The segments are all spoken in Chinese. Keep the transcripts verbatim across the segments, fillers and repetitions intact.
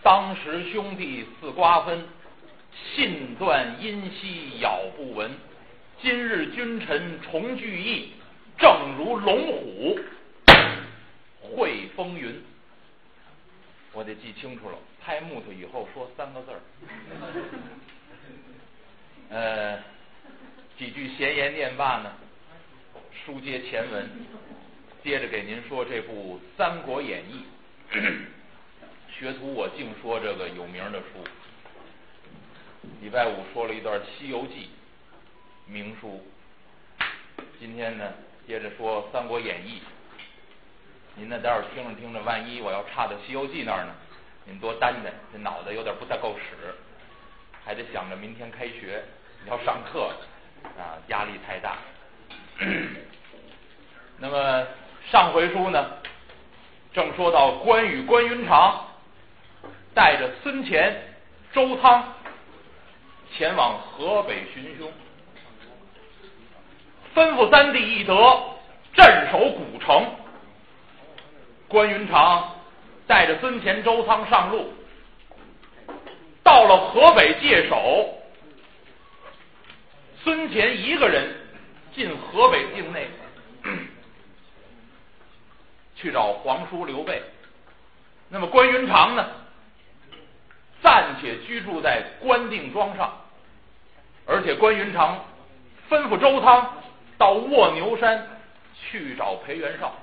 当时兄弟似瓜分，信断因兮杳不闻。今日君臣重聚义，正如龙虎会风云。我得记清楚了，拍木头以后说三个字儿。呃，几句闲言念罢呢，书接前文，接着给您说这部《三国演义》。学徒我净说这个有名的书。礼拜五说了一段《西游记》名书，今天呢接着说《三国演义》。您呢待会儿听着听着，万一我要差到《西游记》那儿呢，您多担待，这脑袋有点不太够使，还得想着明天开学要上课啊，压力太大。那么上回书呢，正说到关羽关云长带着孙乾、周仓前往河北寻凶，吩咐三弟一德镇守古城。关云长带着孙乾、周仓上路，到了河北界首，孙乾一个人进河北境内去找皇叔刘备。那么关云长呢，暂且居住在关定庄上，而且关云长吩咐周仓到卧牛山去找裴元绍。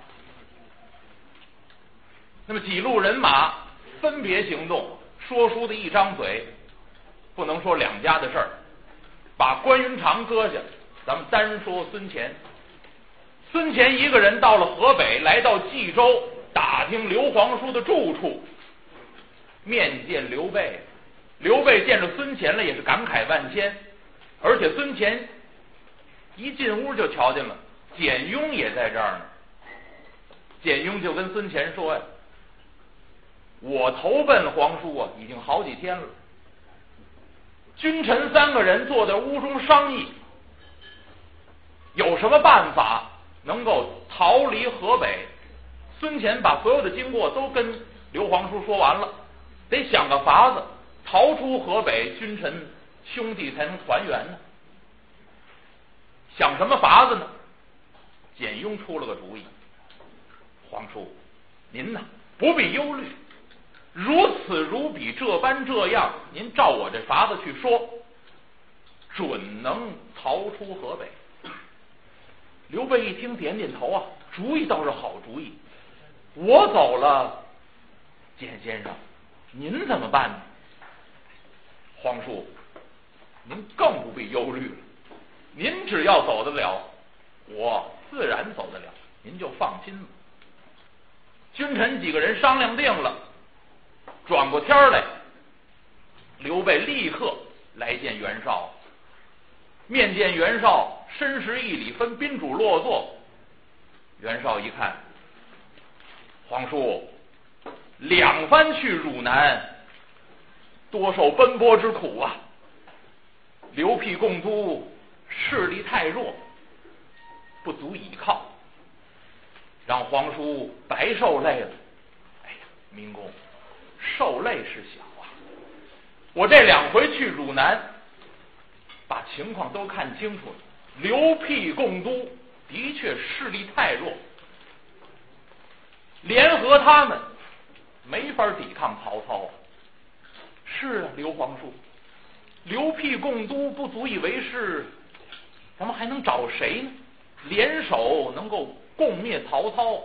那么几路人马分别行动，说书的一张嘴不能说两家的事儿，把关云长搁下，咱们单说孙乾。孙乾一个人到了河北，来到冀州，打听刘皇叔的住处，面见刘备。刘备见着孙乾了，也是感慨万千，而且孙乾一进屋就瞧见了简雍也在这儿呢。简雍就跟孙乾说呀，我投奔皇叔啊，已经好几天了，君臣三个人坐在屋中商议，有什么办法能够逃离河北。孙乾把所有的经过都跟刘皇叔说完了，得想个法子逃出河北，君臣兄弟才能团圆呢。想什么法子呢？简雍出了个主意，皇叔您呐不必忧虑，如此如彼，这般这样，您照我这法子去说，准能逃出河北。刘备一听点点头啊，主意倒是好主意。我走了，简先生您怎么办呢？皇叔您更不必忧虑了，您只要走得了，我自然走得了，您就放心吧。君臣几个人商量定了，转过天来，刘备立刻来见袁绍。面见袁绍，深施一礼，分宾主落座。袁绍一看，皇叔两番去汝南，多受奔波之苦啊，刘辟共都势力太弱，不足倚靠，让皇叔白受累了。哎呀，明公受累是小啊，我这两回去汝南，把情况都看清楚了。刘辟共都的确势力太弱，联合他们没法抵抗曹操啊。是啊，刘皇叔，刘辟共都不足以为是，咱们还能找谁呢？联手能够共灭曹操。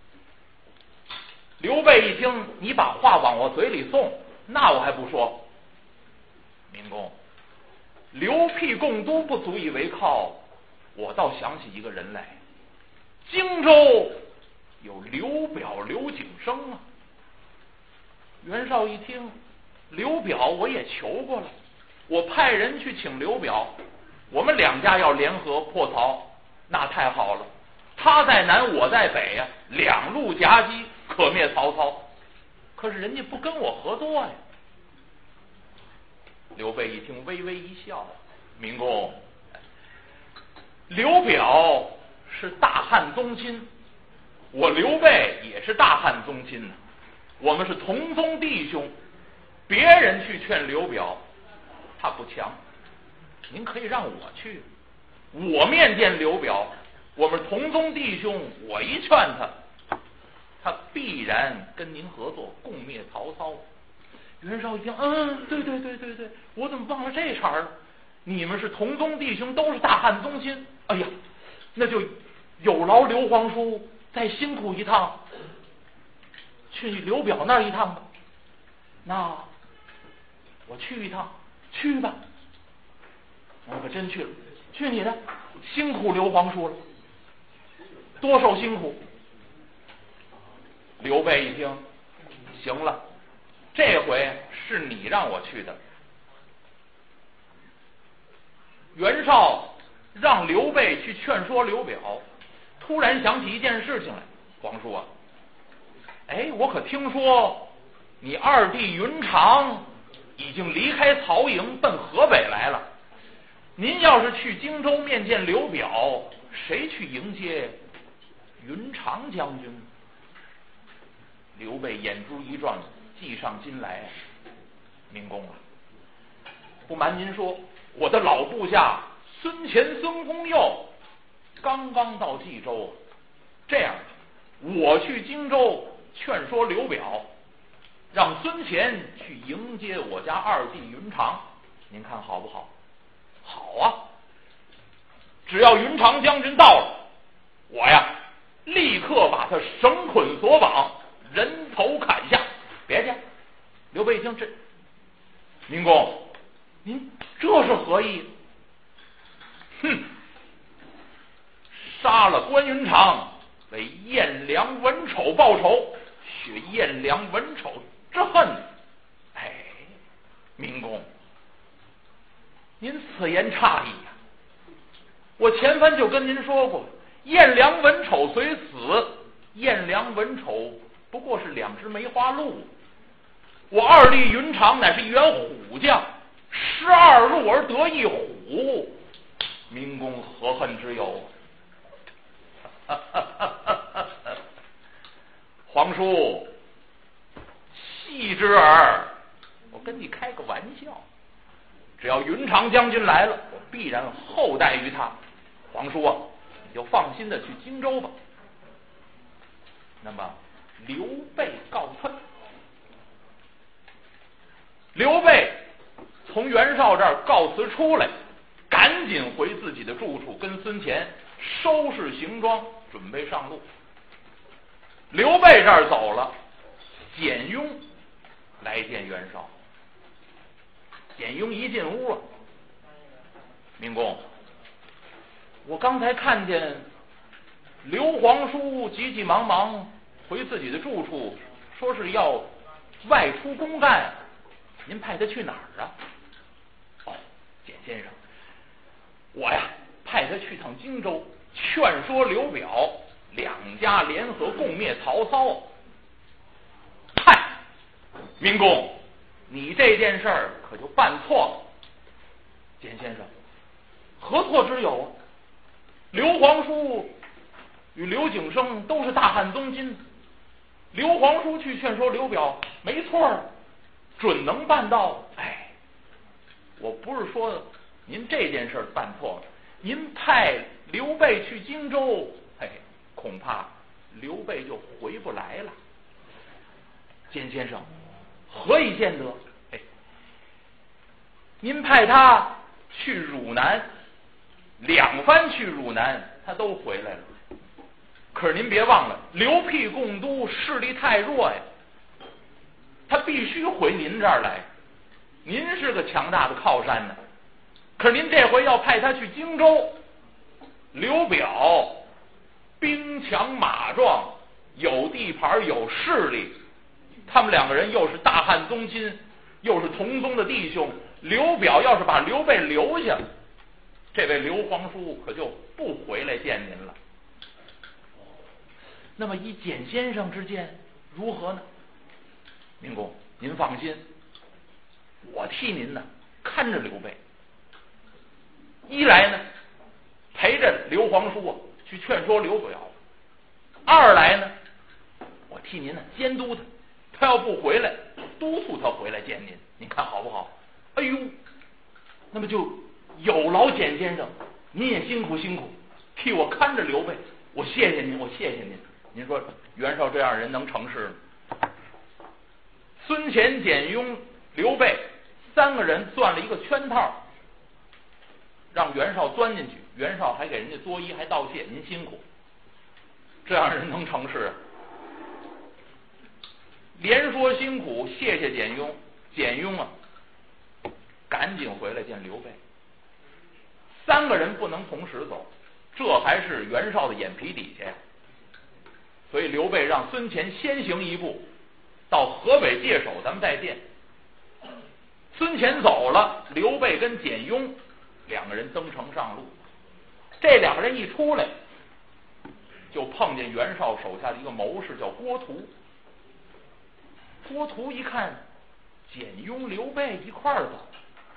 刘备一听你把话往我嘴里送，那我还不说。明公，刘辟共都不足以为靠，我倒想起一个人来，荆州有刘表刘景升啊。袁绍一听，刘表我也求过了，我派人去请刘表，我们两家要联合破曹，那太好了。他在南，我在北呀、啊，两路夹击，可灭曹操。可是人家不跟我合作呀。刘备一听，微微一笑，明公，刘表是大汉宗亲，我刘备也是大汉宗亲呢，我们是同宗弟兄， 别人去劝刘表，他不强，您可以让我去，我面见刘表，我们同宗弟兄，我一劝他，他必然跟您合作，共灭曹操。袁绍一听，嗯，对对对对对，我怎么忘了这茬了？你们是同宗弟兄，都是大汉宗亲，哎呀，那就有劳刘皇叔再辛苦一趟，去刘表那儿一趟吧。那我去一趟，去吧。我可真去了，去你的，辛苦刘皇叔了，多受辛苦。刘备一听，行了，这回是你让我去的。袁绍让刘备去劝说刘表，突然想起一件事情来，皇叔啊，哎，我可听说你二弟云长已经离开曹营奔河北来了，您要是去荆州面见刘表，谁去迎接云长将军？刘备眼珠一转，计上心来，明公啊，不瞒您说，我的老部下孙乾、孙公佑刚刚到冀州，这样，我去荆州劝说刘表，让孙乾去迎接我家二弟云长，您看好不好？好啊！只要云长将军到了，我呀立刻把他绳捆索绑，人头砍下。别介！刘备一听，这明公，您这是何意？哼！杀了关云长，为颜良、文丑报仇，雪颜良、文丑之恨。哎，明公，您此言差矣呀！我前番就跟您说过，颜良、文丑虽死，颜良、文丑不过是两只梅花鹿。我二弟云长乃是一员虎将，十二鹿而得一虎，明公何恨之有？皇叔，戏之耳，我跟你开个玩笑。只要云长将军来了，我必然厚待于他。皇叔啊，你就放心的去荆州吧。那么刘备告退。刘备从袁绍这儿告辞出来，赶紧回自己的住处，跟孙乾收拾行装，准备上路。刘备这儿走了，简雍来见袁绍。简雍一进屋啊，明公，我刚才看见刘皇叔急急忙忙回自己的住处，说是要外出公干，您派他去哪儿啊？哦，简先生，我呀派他去趟荆州，劝说刘表两家联合共灭曹操。嗨，明公，你这件事儿可就办错了。简先生，何错之有啊？刘皇叔与刘景升都是大汉宗亲，刘皇叔去劝说刘表，没错儿，准能办到。哎，我不是说您这件事办错了，您派刘备去荆州，哎，恐怕刘备就回不来了。简先生，何以见得？哎，您派他去汝南，两番去汝南，他都回来了。可是您别忘了，刘辟共都势力太弱呀，他必须回您这儿来。您是个强大的靠山呢，可是您这回要派他去荆州，刘表兵强马壮，有地盘有势力，他们两个人又是大汉宗亲，又是同宗的弟兄，刘表要是把刘备留下，这位刘皇叔可就不回来见您了。那么以简先生之见如何呢？明公，您放心，我替您呢看着刘备，一来呢陪着刘皇叔啊去劝说刘表，二来呢我替您呢监督他，他要不回来， 督促他回来见您，您看好不好？哎呦，那么就有劳简先生，您也辛苦辛苦，替我看着刘备，我谢谢您，我谢谢您。您说袁绍这样人能成事吗？孙乾、简雍、刘备三个人钻了一个圈套，让袁绍钻进去，袁绍还给人家作揖，还道谢，您辛苦。这样人能成事啊？连说辛苦，谢谢简雍。简雍啊，赶紧回来见刘备。三个人不能同时走，这还是袁绍的眼皮底下呀。所以刘备让孙乾先行一步，到河北界首，咱们再见。孙乾走了，刘备跟简雍两个人登城上路。这两个人一出来，就碰见袁绍手下的一个谋士，叫郭图。郭图一看简雍、刘备一块儿走，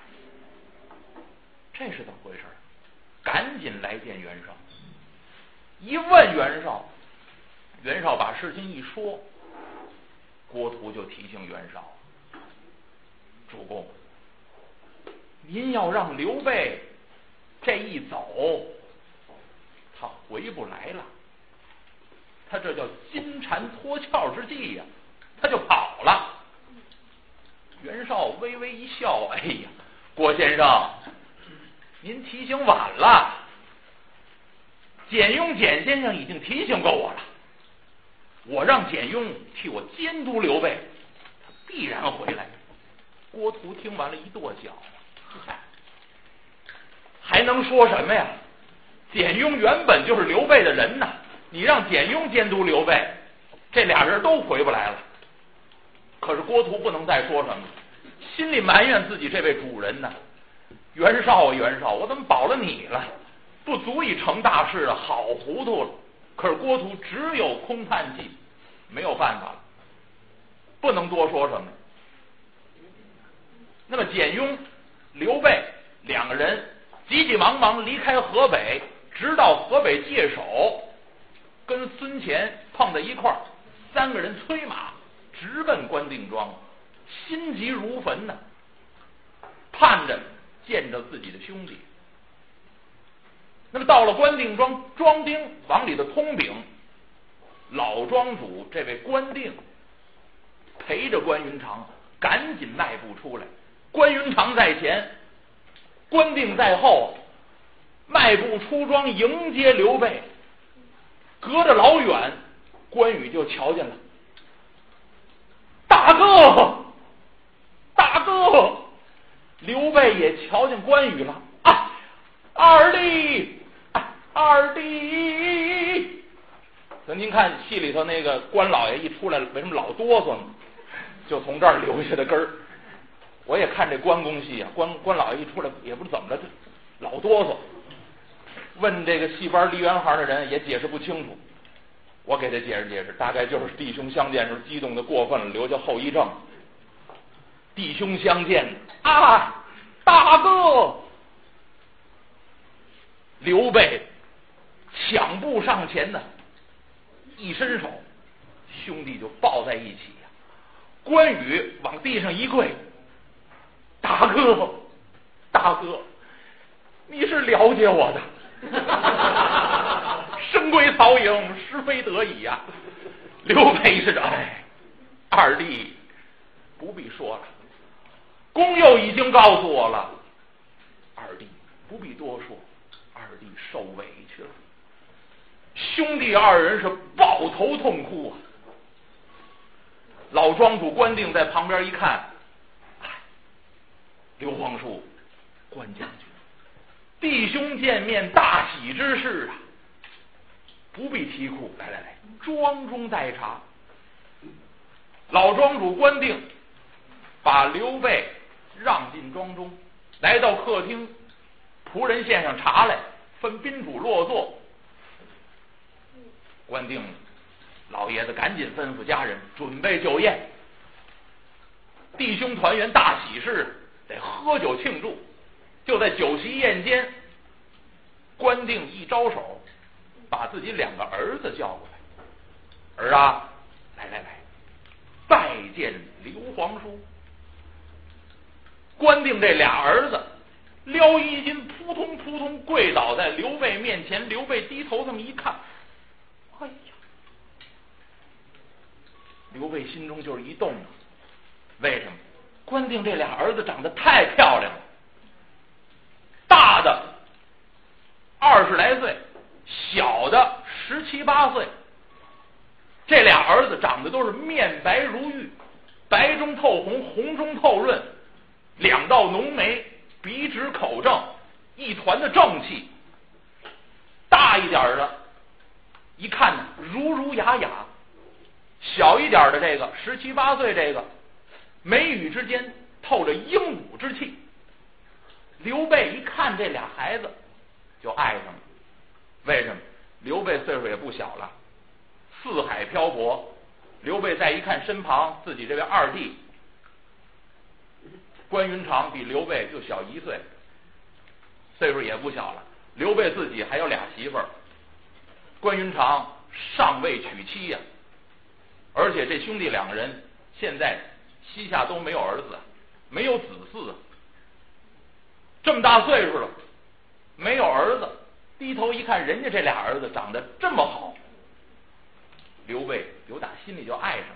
这是怎么回事？赶紧来见袁绍。一问袁绍，袁绍把事情一说，郭图就提醒袁绍：主公，您要让刘备这一走，他回不来了，他这叫金蝉脱壳之计呀、啊，他就跑了。袁绍微微一笑：哎呀，郭先生，您提醒晚了，简雍简先生已经提醒过我了，我让简雍替我监督刘备，他必然回来。郭图听完了一跺脚，还能说什么呀？简雍原本就是刘备的人呐，你让简雍监督刘备，这俩人都回不来了。可是郭图不能再说什么，心里埋怨自己这位主人呢。袁绍啊袁绍，我怎么保了你了？不足以成大事啊，好糊涂了。可是郭图只有空叹气，没有办法了，不能多说什么。那么简雍、刘备两个人急急忙忙离开河北，直到河北界首，跟孙乾碰在一块儿，三个人催马直奔关定庄，心急如焚呢，盼着见着自己的兄弟。那么到了关定庄，庄丁往里的通禀，老庄主这位关定陪着关云长赶紧迈步出来，关云长在前，关定在后，迈步出庄迎接刘备。隔着老远，关羽就瞧见了，大哥，大哥！刘备也瞧见关羽了啊，二弟，二弟！所以您看戏里头那个关老爷一出来，为什么老哆嗦呢？就从这儿留下的根儿。我也看这关公戏啊，关关老爷一出来，也不知怎么着，老哆嗦。问这个戏班梨园行的人也解释不清楚，我给他解释解释，大概就是弟兄相见时激动的过分了，留下后遗症。弟兄相见啊，大哥！刘备抢步上前呢，一伸手，兄弟就抱在一起呀、啊。关羽往地上一跪，大哥，大哥，你是了解我的。生归曹营，实非得已呀、啊。刘备是哎，二弟不必说了，公佑已经告诉我了，二弟不必多说，二弟受委屈了。兄弟二人是抱头痛哭啊。老庄主关定在旁边一看，哎，刘皇叔、关将军，弟兄见面大喜之事啊，不必啼哭，来来来，庄中待茶。老庄主关定把刘备让进庄中，来到客厅，仆人献上茶来，分宾主落座。关定老爷子赶紧吩咐家人准备酒宴，弟兄团圆大喜事，得喝酒庆祝。就在酒席宴间，关定一招手，把自己两个儿子叫过来，儿啊，来来来，拜见刘皇叔。关定这俩儿子撩衣襟，扑通扑通跪倒在刘备面前。刘备低头这么一看，哎呀！刘备心中就是一动啊，为什么？关定这俩儿子长得太漂亮了，大的二十来岁，小的十七八岁。这俩儿子长得都是面白如玉，白中透红，红中透润，两道浓眉，鼻直口正，一团的正气。大一点的一看呢，儒儒雅雅；小一点的这个十七八岁，这个眉宇之间透着英武之气。刘备一看这俩孩子就爱上了。为什么？刘备岁数也不小了，四海漂泊。刘备再一看身旁自己这位二弟关云长，比刘备就小一岁，岁数也不小了。刘备自己还有俩媳妇儿，关云长尚未娶妻呀、啊，而且这兄弟两个人现在膝下都没有儿子，没有子嗣啊。这么大岁数了，没有儿子，低头一看，人家这俩儿子长得这么好，刘备由打心里就爱上了。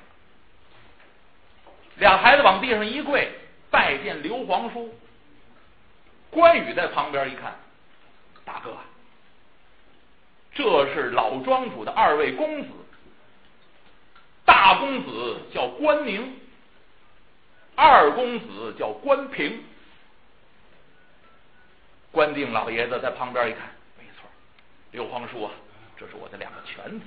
俩孩子往地上一跪，拜见刘皇叔。关羽在旁边一看，大哥，这是老庄主的二位公子，大公子叫关宁，二公子叫关平。关定老爷子在旁边一看，没错，刘皇叔啊，这是我的两个犬子。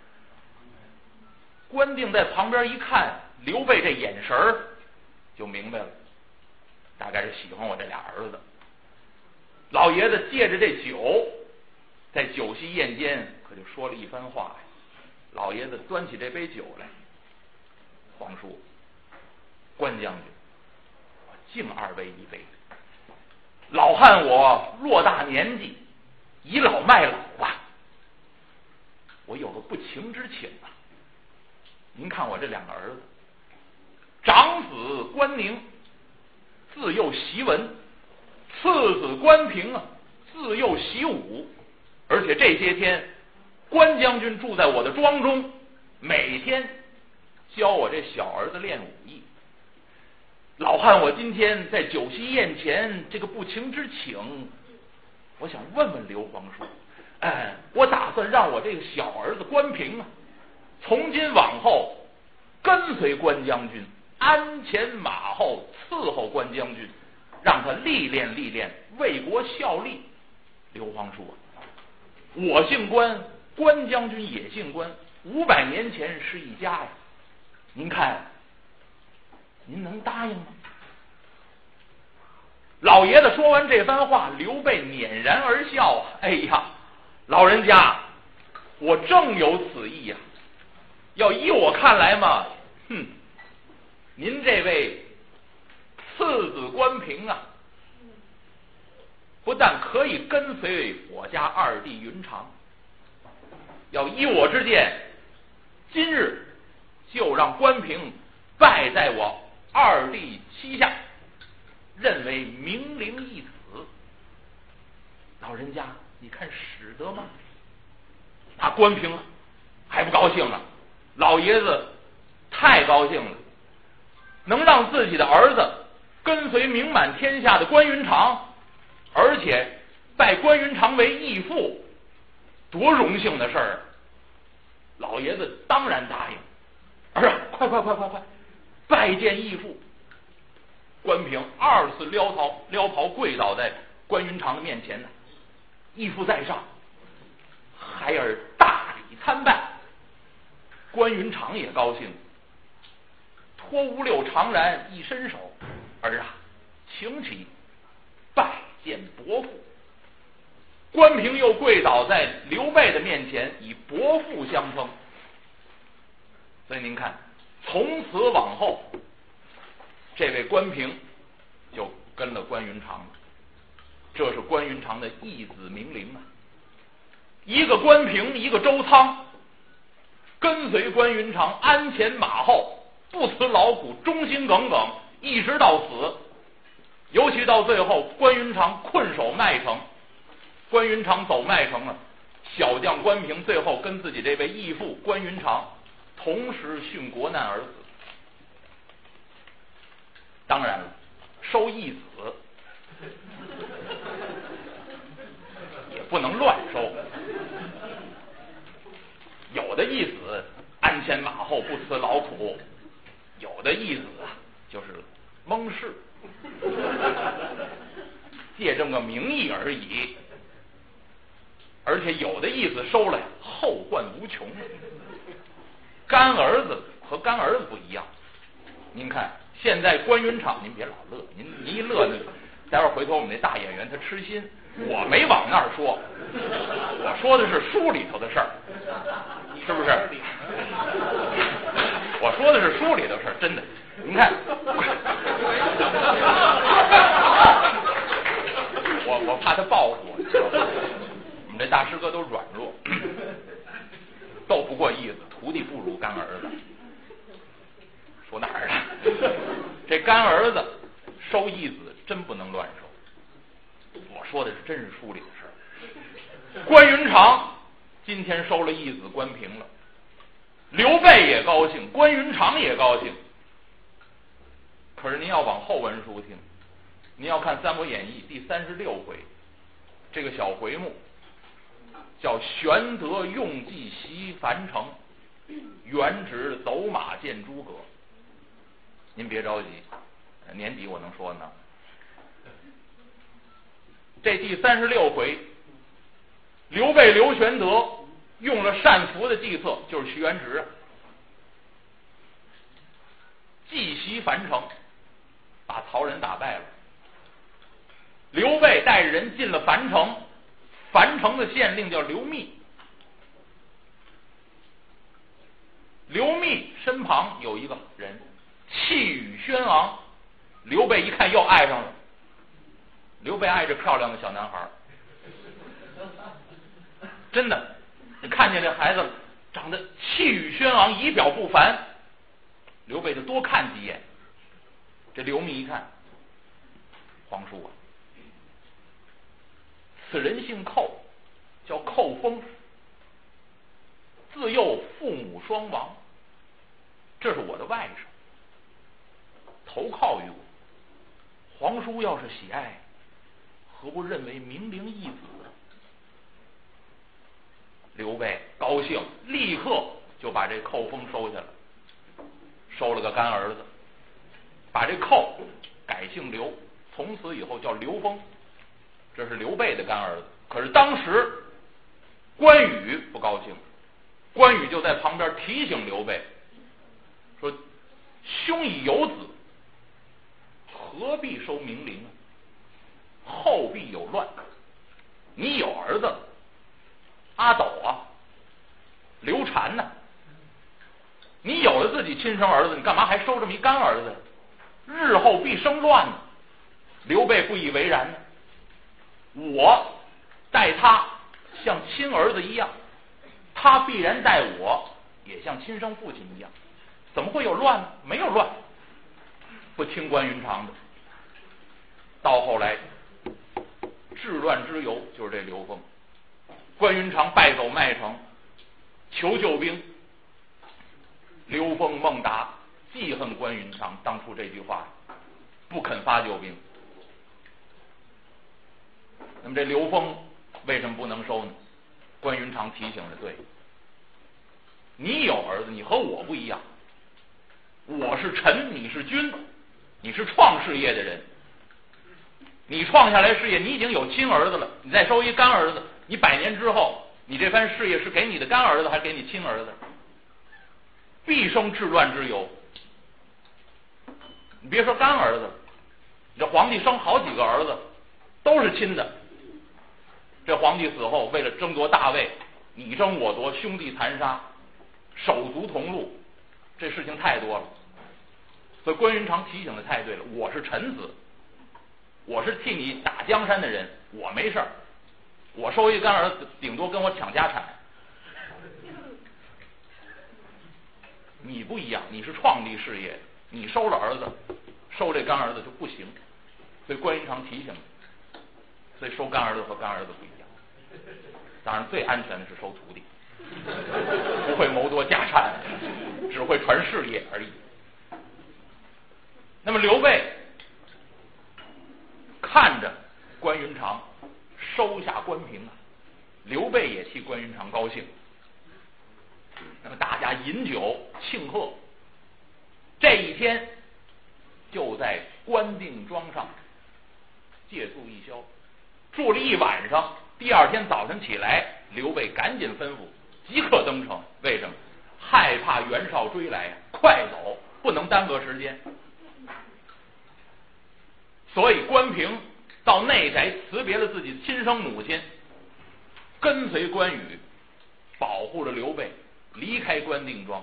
关定在旁边一看刘备这眼神儿，就明白了，大概是喜欢我这俩儿子。老爷子借着这酒，在酒席宴间可就说了一番话呀。老爷子端起这杯酒来，皇叔，关将军，我敬二位一杯。老汉我偌大年纪，倚老卖老啊，我有个不情之请啊。您看我这两个儿子，长子关宁自幼习文，次子关平啊自幼习武，而且这些天关将军住在我的庄中，每天教我这小儿子练武艺。老汉我今天在酒席宴前这个不情之请，我想问问刘皇叔，哎，我打算让我这个小儿子关平啊，从今往后跟随关将军，鞍前马后伺候关将军，让他历练历练，为国效力。刘皇叔啊，我姓关，关将军也姓关，五百年前是一家呀，您看您能答应吗？老爷子说完这番话，刘备捻然而笑啊，哎呀，老人家，我正有此意呀、啊。要依我看来嘛，哼，您这位次子关平啊，不但可以跟随我家二弟云长，要依我之见，今日就让关平拜在我二弟膝下，认为明灵义子。老人家，你看使得吗？那关平还不高兴了。老爷子太高兴了，能让自己的儿子跟随名满天下的关云长，而且拜关云长为义父，多荣幸的事儿！老爷子当然答应。儿啊，快快快快快，拜见义父！关平二次撩袍撩袍跪倒在关云长的面前呢，义父在上，孩儿大礼参拜。关云长也高兴，脱五柳长髯一伸手，儿啊，请起，拜见伯父。关平又跪倒在刘备的面前，以伯父相称。所以您看，从此往后，这位关平就跟了关云长了。这是关云长的义子明灵啊，一个关平，一个周仓，跟随关云长鞍前马后， 不辞劳苦，忠心耿耿，一直到死。尤其到最后，关云长困守麦城，关云长走麦城了，小将关平最后跟自己这位义父关云长同时殉国难而死。当然了，收义子也不能乱收，有的义子鞍前马后，不辞劳苦，有的义子啊就是蒙氏，借这么个名义而已。而且有的义子收了呀，后患无穷。干儿子和干儿子不一样，您看现在关云长，您别老乐，您您一乐呢，待会儿回头我们那大演员他吃心。我没往那儿说，我说的是书里头的事儿，是不是？我说的是书里头的事儿，真的。您看，我我怕他报复我，我们这大师哥都软弱，斗不过义子，徒弟不如干儿子。说哪儿了？这干儿子收义子真不能乱收。我说的是真是书里的事儿。关云长今天收了义子关平了，刘备也高兴，关云长也高兴。可是您要往后文书听，您要看《三国演义》第三十六回，这个小回目叫玄德用计袭樊城，原直走马见诸葛。您别着急，年底我能说呢。这第三十六回，刘备刘玄德用了单福的计策，就是徐元直，计袭樊城，把曹仁打败了。刘备带着人进了樊城，樊城的县令叫刘密，刘密身旁有一个人气宇轩昂，刘备一看又爱上了。刘备爱着漂亮的小男孩，真的，你看见这孩子长得气宇轩昂，仪表不凡，刘备就多看几眼。这刘密一看，皇叔啊，此人姓寇，叫寇丰，自幼父母双亡，这是我的外甥，投靠于我。皇叔要是喜爱，何不认为明灵义子？刘备高兴，立刻就把这寇丰收下了，收了个干儿子，把这寇改姓刘，从此以后叫刘封，这是刘备的干儿子。可是当时关羽不高兴，关羽就在旁边提醒刘备说：“兄已有子，何必收明灵啊？后必有乱。你有儿子阿斗啊，刘禅呢、啊？你有了自己亲生儿子，你干嘛还收这么一干儿子？日后必生乱呢。”刘备不以为然呢，我待他像亲儿子一样，他必然待我也像亲生父亲一样，怎么会有乱呢？没有乱。不听关云长的，到后来治乱之由就是这刘封。关云长败走麦城，求救兵，刘封孟达记恨关云长当初这句话，不肯发救兵。那么这刘封为什么不能收呢？关云长提醒的对，你有儿子，你和我不一样，我是臣，你是君，你是创事业的人，你创下来事业，你已经有亲儿子了，你再收一干儿子，你百年之后，你这番事业是给你的干儿子还是给你亲儿子？必生治乱之由。你别说干儿子，你这皇帝生好几个儿子都是亲的，这皇帝死后为了争夺大位，你争我夺，兄弟残杀，手足同路，这事情太多了。所以关云长提醒的太对了，我是臣子，我是替你打江山的人，我没事儿，我收一干儿子顶多跟我抢家产。 你不一样，你是创立事业，你收了儿子，收这干儿子就不行。所以关云长提醒，所以收干儿子和干儿子不一样。当然，最安全的是收徒弟，不会谋夺家产，只会传事业而已。那么刘备看着关云长收下关平啊，刘备也替关云长高兴。那么大家饮酒庆贺，这一天就在关定庄上借宿一宵，住了一晚上。第二天早晨起来，刘备赶紧吩咐即刻登城。为什么？害怕袁绍追来呀，快走，不能耽搁时间。所以关平到内宅辞别了自己亲生母亲，跟随关羽保护着刘备离开关定庄。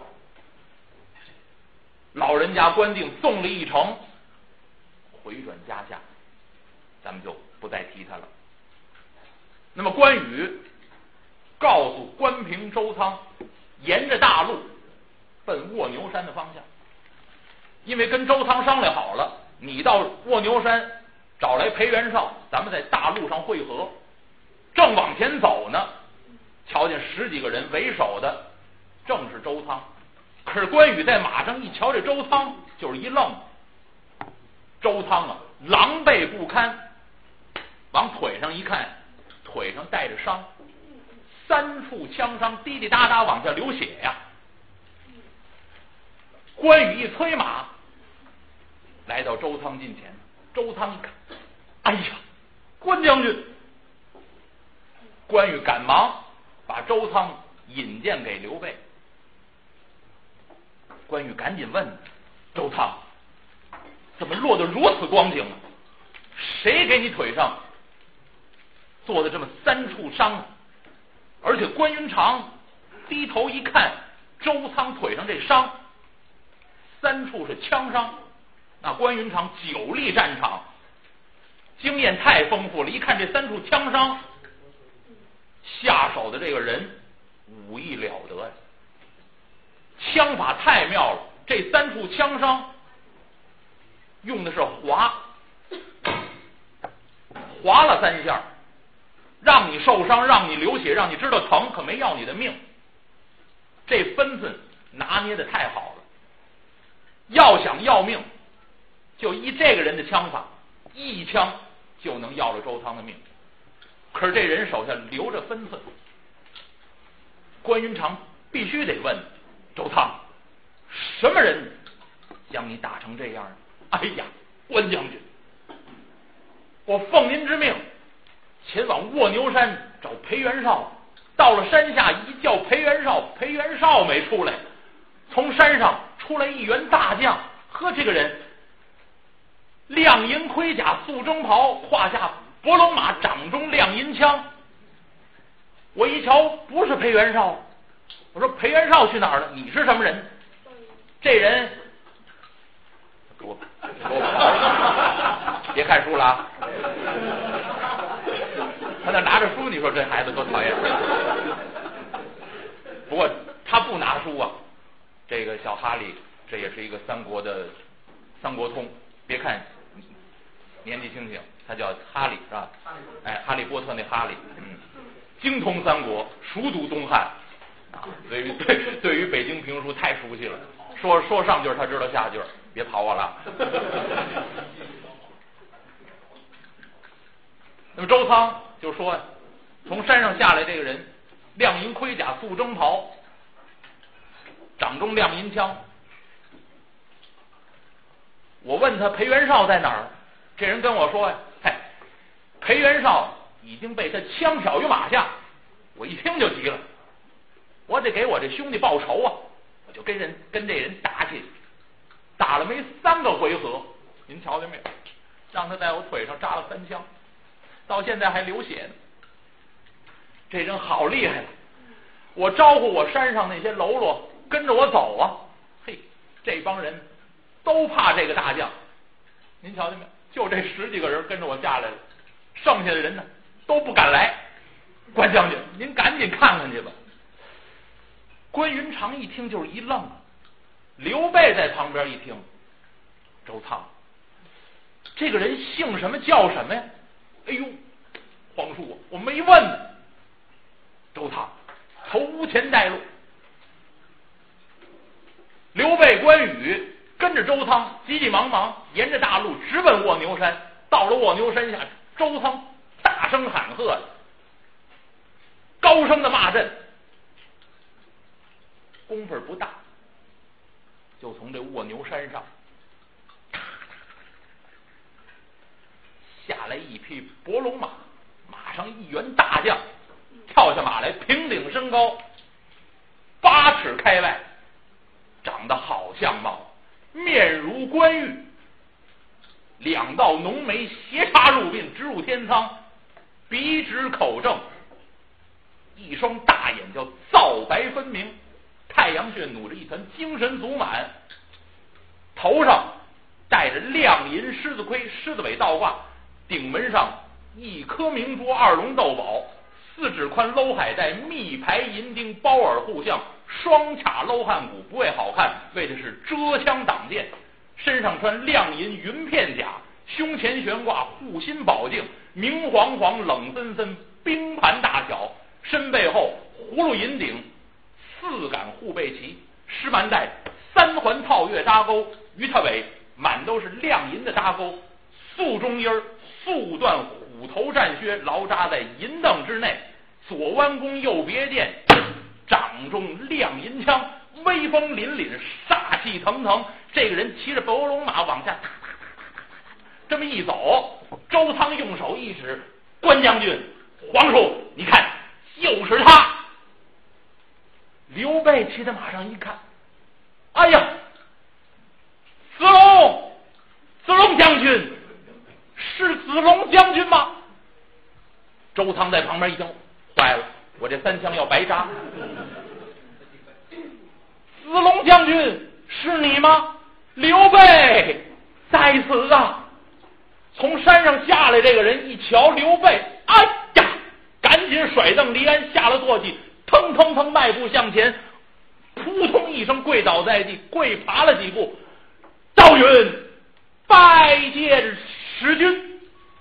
老人家关定送了一程，回转家下，咱们就不再提他了。那么关羽告诉关平、周仓，沿着大路奔卧牛山的方向，因为跟周仓商量好了，你到卧牛山找来裴元绍，咱们在大路上会合。正往前走呢，瞧见十几个人为首的正是周仓。可是关羽在马上一瞧这周仓，就是一愣。周仓啊，狼狈不堪，往腿上一看，腿上带着伤，三处枪伤，滴滴答答往下流血呀。关羽一催马，来到周仓近前。周仓一看，哎呀，关将军！关羽赶忙把周仓引荐给刘备。关羽赶紧问周仓，怎么落得如此光景啊？谁给你腿上做的这么三处伤啊？而且关云长低头一看，周仓腿上这伤三处是枪伤。那关云长久历战场，经验太丰富了，一看这三处枪伤，下手的这个人武艺了得呀，枪法太妙了。这三处枪伤用的是划，划了三下，让你受伤，让你流血，让你知道疼，可没要你的命。这分寸拿捏的太好了。要想要命，就依这个人的枪法，一枪就能要了周仓的命。可是这人手下留着分寸，关云长必须得问周仓，什么人将你打成这样？哎呀，关将军，我奉您之命前往卧牛山找裴元绍，到了山下一叫裴元绍，裴元绍没出来，从山上出来一员大将，呵，这个人亮银盔甲，素征袍，胯下伯龙马，掌中亮银枪。我一瞧不是裴元绍，我说裴元绍去哪儿了？你是什么人？这人给我给我别看书了啊！他那拿着书，你说这孩子多讨厌。不过他不拿书啊，这个小哈利这也是一个三国的三国通，别看年纪轻轻，他叫哈利是吧？哎，哈利波特那哈利，嗯，精通三国，熟读东汉啊，对于对对于北京评书太熟悉了，说说上句他知道下句，别跑我了。那么周仓就说呀，从山上下来这个人，亮银盔甲，素征袍，掌中亮银枪。我问他裴元绍在哪儿，这人跟我说呀，嗨，裴元绍已经被他枪挑于马下。我一听就急了，我得给我这兄弟报仇啊！我就跟人跟这人打起，打了没三个回合，您瞧见没有？让他在我腿上扎了三枪，到现在还流血呢。这人好厉害了，我招呼我山上那些喽啰跟着我走啊，嘿，这帮人都怕这个大将。您瞧见没有？就这十几个人跟着我下来了，剩下的人呢都不敢来。关将军，您赶紧看看去吧。关云长一听就是一愣， 刘备在旁边一听，周仓，这个人姓什么叫什么呀？哎呦，皇叔，我没问呢。周仓头前带路，刘备、关羽跟着周仓，急急忙忙沿着大路直奔卧牛山。到了卧牛山下，周仓大声喊喝，高声的骂阵，功夫不大，就从这卧牛山上下来一匹伯龙马，马上一员大将跳下马来，平顶身高，八尺开外，长得好相貌，面如冠玉，两道浓眉斜插入鬓，直入天仓，鼻直口正，一双大眼叫皂白分明，太阳穴努着一团精神足满，头上戴着亮银狮子盔，狮子尾倒挂，顶门上一颗明珠二龙斗宝，四指宽镂海带，密排银钉，包耳护项，双卡镂汉骨，不为好看，为的是遮枪挡箭。身上穿亮银云片甲，胸前悬挂护心宝镜，明晃晃冷森森，冰盘大小，身背后葫芦银顶，四杆护背旗，狮蛮带三环套月搭钩，鱼它尾满都是亮银的搭钩，素中音儿素缎虎头战靴牢扎在银镫之内，左弯弓右别箭，掌中亮银枪，威风凛凛，煞气腾腾。这个人骑着伯龙马往下哒哒哒哒哒这么一走，周仓用手一指，关将军，皇叔，你看，就是他。刘备骑在马上一看，哎呀，子龙，子龙将军，是子龙将军吗？周仓在旁边一听，坏了，我这三枪要白扎。子龙将军，是你吗？刘备在此啊！从山上下来，这个人一瞧刘备，哎呀，赶紧甩蹬离鞍，下了坐骑，腾腾腾迈步向前，扑通一声跪倒在地，跪爬了几步，赵云拜见使君。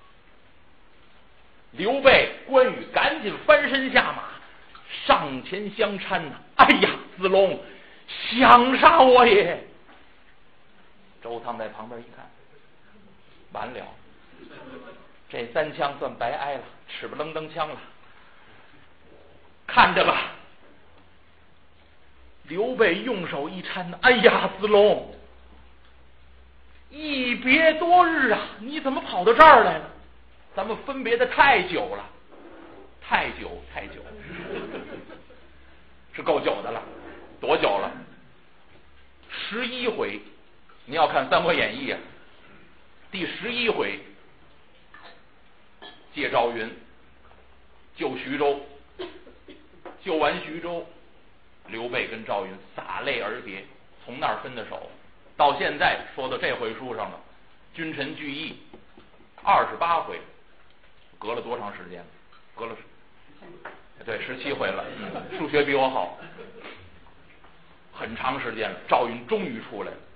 刘备、关羽赶紧翻身下马，上前相搀呐、啊！哎呀，子龙，想杀我也！周仓在旁边一看，完了，这三枪算白挨了，吃不愣登枪了。看着吧，刘备用手一搀，哎呀，子龙，一别多日啊，你怎么跑到这儿来了？咱们分别的太久了，太久太久，是够久的了。多久了？十一回。你要看《三国演义》啊，第十一回，借赵云救徐州，救完徐州，刘备跟赵云洒泪而别，从那儿分的手。到现在说到这回书上了，君臣聚义二十八回，隔了多长时间？隔了对十七回了，嗯，数学比我好，很长时间了。赵云终于出来了。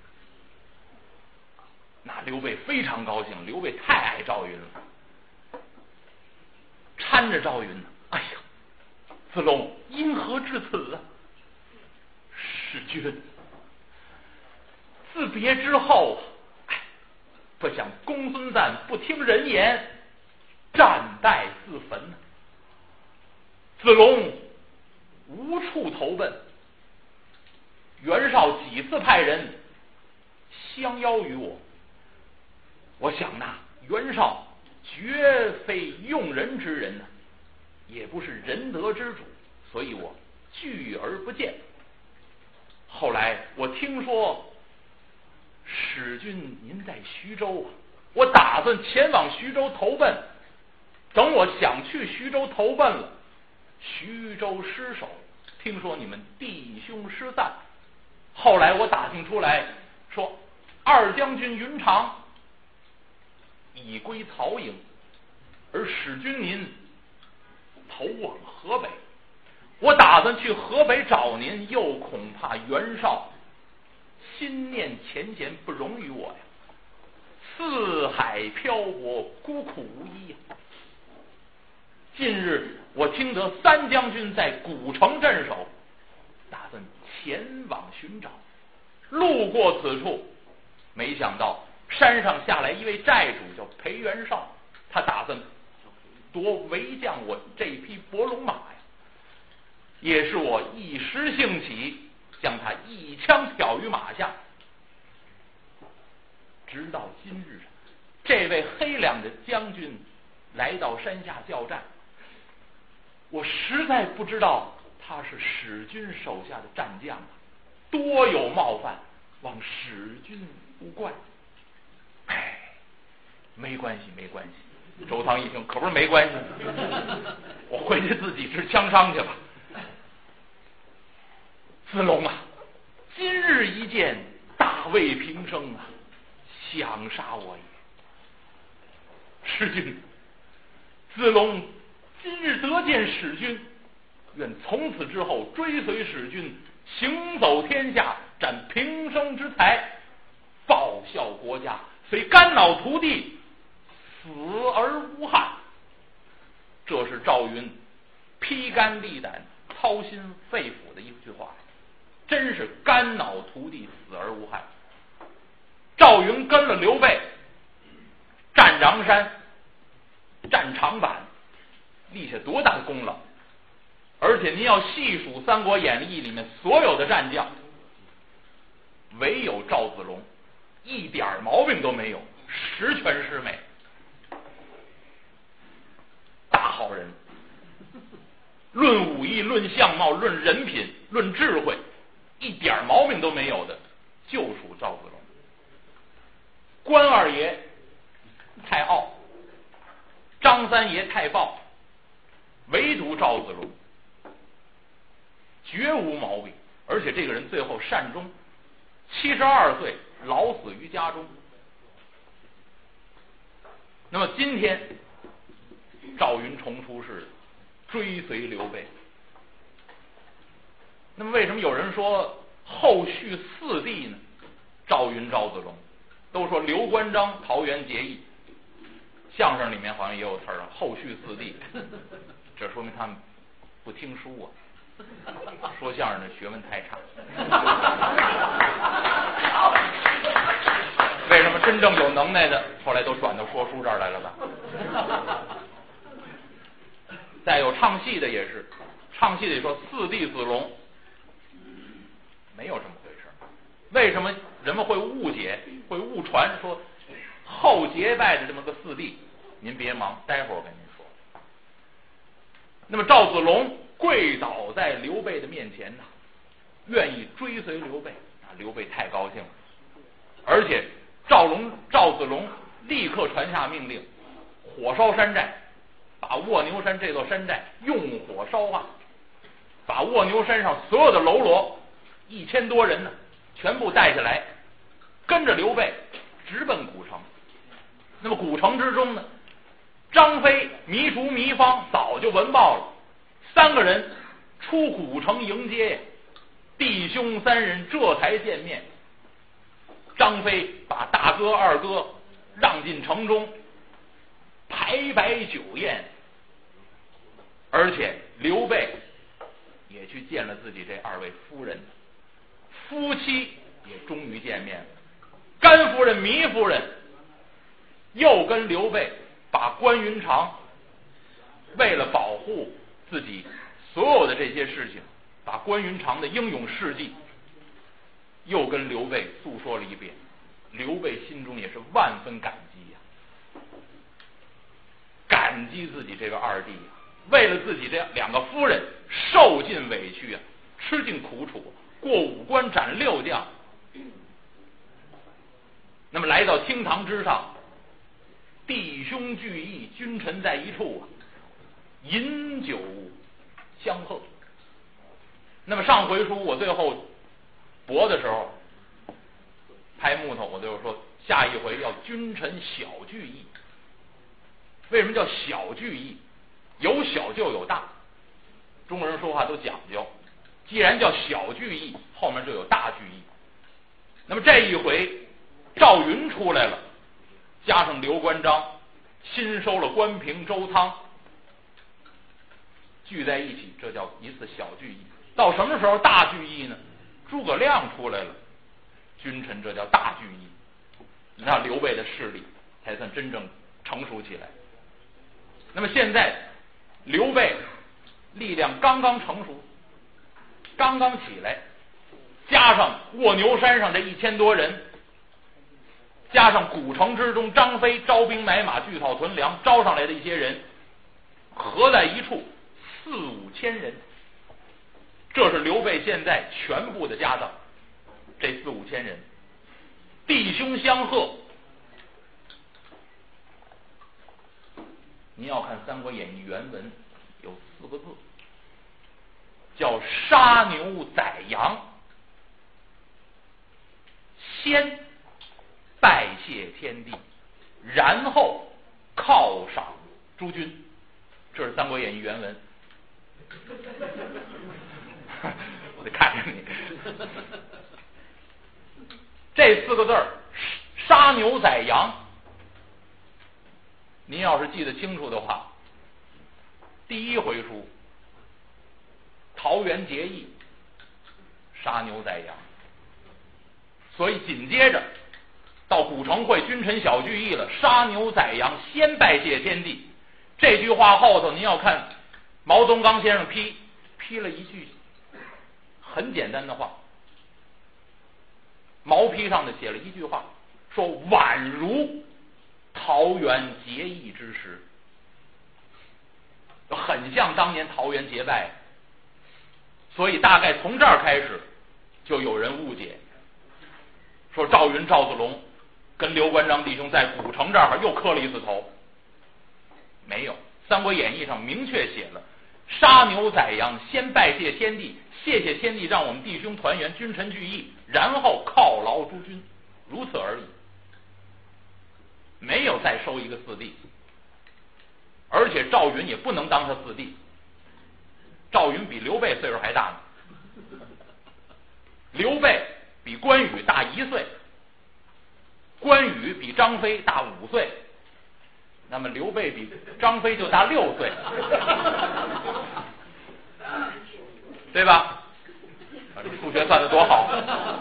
那刘备非常高兴，刘备太爱赵云了，搀着赵云，哎呀，子龙因何至此啊？使君自别之后，哎，不想公孙瓒不听人言，战败自焚呢。子龙无处投奔，袁绍几次派人相邀于我。我想呐，袁绍绝非用人之人呢，也不是仁德之主，所以我拒而不见。后来我听说使君您在徐州啊，我打算前往徐州投奔。等我想去徐州投奔了，徐州失守，听说你们弟兄失散。后来我打听出来，说二将军云长已归曹营，而使君您投往河北。我打算去河北找您，又恐怕袁绍心念浅浅，不容于我呀。四海漂泊，孤苦无依呀。近日我听得三将军在古城镇守，打算前往寻找。路过此处，没想到山上下来一位寨主，叫裴元绍，他打算夺围将我这匹伯龙马呀。也是我一时兴起，将他一枪挑于马下。直到今日，这位黑脸的将军来到山下叫战，我实在不知道他是史君手下的战将啊，多有冒犯，望史君勿怪。哎，没关系，没关系。周仓一听，可不是没关系，我回去自己治枪伤去吧。子龙啊，今日一见，大未平生啊，想杀我也。师君，子龙今日得见史君，愿从此之后追随史君，行走天下，展平生之才，报效国家，虽肝脑涂地，死而无憾。这是赵云披肝沥胆、操心肺腑的一句话，真是肝脑涂地，死而无憾。赵云跟了刘备，战梁山，战长坂，立下多大的功劳！而且您要细数《三国演义》里面所有的战将，唯有赵子龙一点毛病都没有，十全十美，大好人。论武艺，论相貌，论人品，论智慧，一点毛病都没有的，就属赵子龙。关二爷太傲，张三爷太暴，唯独赵子龙绝无毛病。而且这个人最后善终，七十二岁老死于家中。那么今天赵云重出世，追随刘备。那么为什么有人说后续四帝呢？赵云、赵子龙，都说刘关张桃园结义，相声里面好像也有词儿，后续四帝，这说明他们不听书啊，说相声的学问太差。为什么真正有能耐的后来都转到说书这儿来了吧？再有唱戏的也是，唱戏的说四帝子龙，没有这么回事。为什么人们会误解、会误传说后结拜的这么个四帝？您别忙，待会儿我跟您说。那么赵子龙跪倒在刘备的面前呢，愿意追随刘备啊！刘备太高兴了，而且赵龙、赵子龙立刻传下命令，火烧山寨，把卧牛山这座山寨用火烧化，把卧牛山上所有的喽啰一千多人呢，全部带下来，跟着刘备直奔古城。那么古城之中呢，张飞、糜竺、糜芳早就闻报了，三个人出古城迎接呀，弟兄三人这才见面。张飞把大哥、二哥让进城中，排摆酒宴，而且刘备也去见了自己这二位夫人，夫妻也终于见面了。甘夫人、糜夫人又跟刘备把关云长为了保护自己所有的这些事情，把关云长的英勇事迹又跟刘备诉说了一遍。刘备心中也是万分感激呀、啊，感激自己这个二弟呀、啊，为了自己这两个夫人受尽委屈啊，吃尽苦楚，过五关斩六将。那么来到厅堂之上，弟兄聚义，君臣在一处啊，饮酒相贺。那么上回书我最后驳的时候，拍木头我就说下一回要君臣小聚义。为什么叫小聚义？有小就有大，中国人说话都讲究，既然叫小聚义，后面就有大聚义。 那么这一回赵云出来了，加上刘关张新收了关平、周仓，聚在一起，这叫一次小聚义。到什么时候大聚义呢？诸葛亮出来了，君臣这叫大聚义，那刘备的势力才算真正成熟起来。那么现在刘备力量刚刚成熟，刚刚起来，加上卧牛山上这一千多人，加上古城之中张飞招兵买马、聚草屯粮招上来的一些人，合在一处四五千人，这是刘备现在全部的家当。这四五千人弟兄相贺。您要看《三国演义》原文有四个字，叫杀牛宰羊，先拜谢天地，然后犒赏诸军。这是《三国演义》原文。我得看着你。这四个字儿，杀牛宰羊，您要是记得清楚的话，第一回书桃园结义，杀牛宰羊，所以紧接着到古城会君臣小聚义了，杀牛宰羊，先拜谢天地。这句话后头您要看毛宗刚先生批批了一句很简单的话，毛坯上的写了一句话，说宛如桃园结义之时，很像当年桃园结拜。所以大概从这儿开始就有人误解，说赵云赵子龙跟刘关张弟兄在古城这儿又磕了一次头。没有，《三国演义》上明确写了杀牛宰羊，先拜谢天地，谢谢天地让我们弟兄团圆，君臣聚义，然后犒劳诸军，如此而已，没有再收一个四弟。而且赵云也不能当他四弟，赵云比刘备岁数还大呢，刘备比关羽大一岁，关羽比张飞大五岁，那么刘备比张飞就大六岁，对吧？这数学算得多好！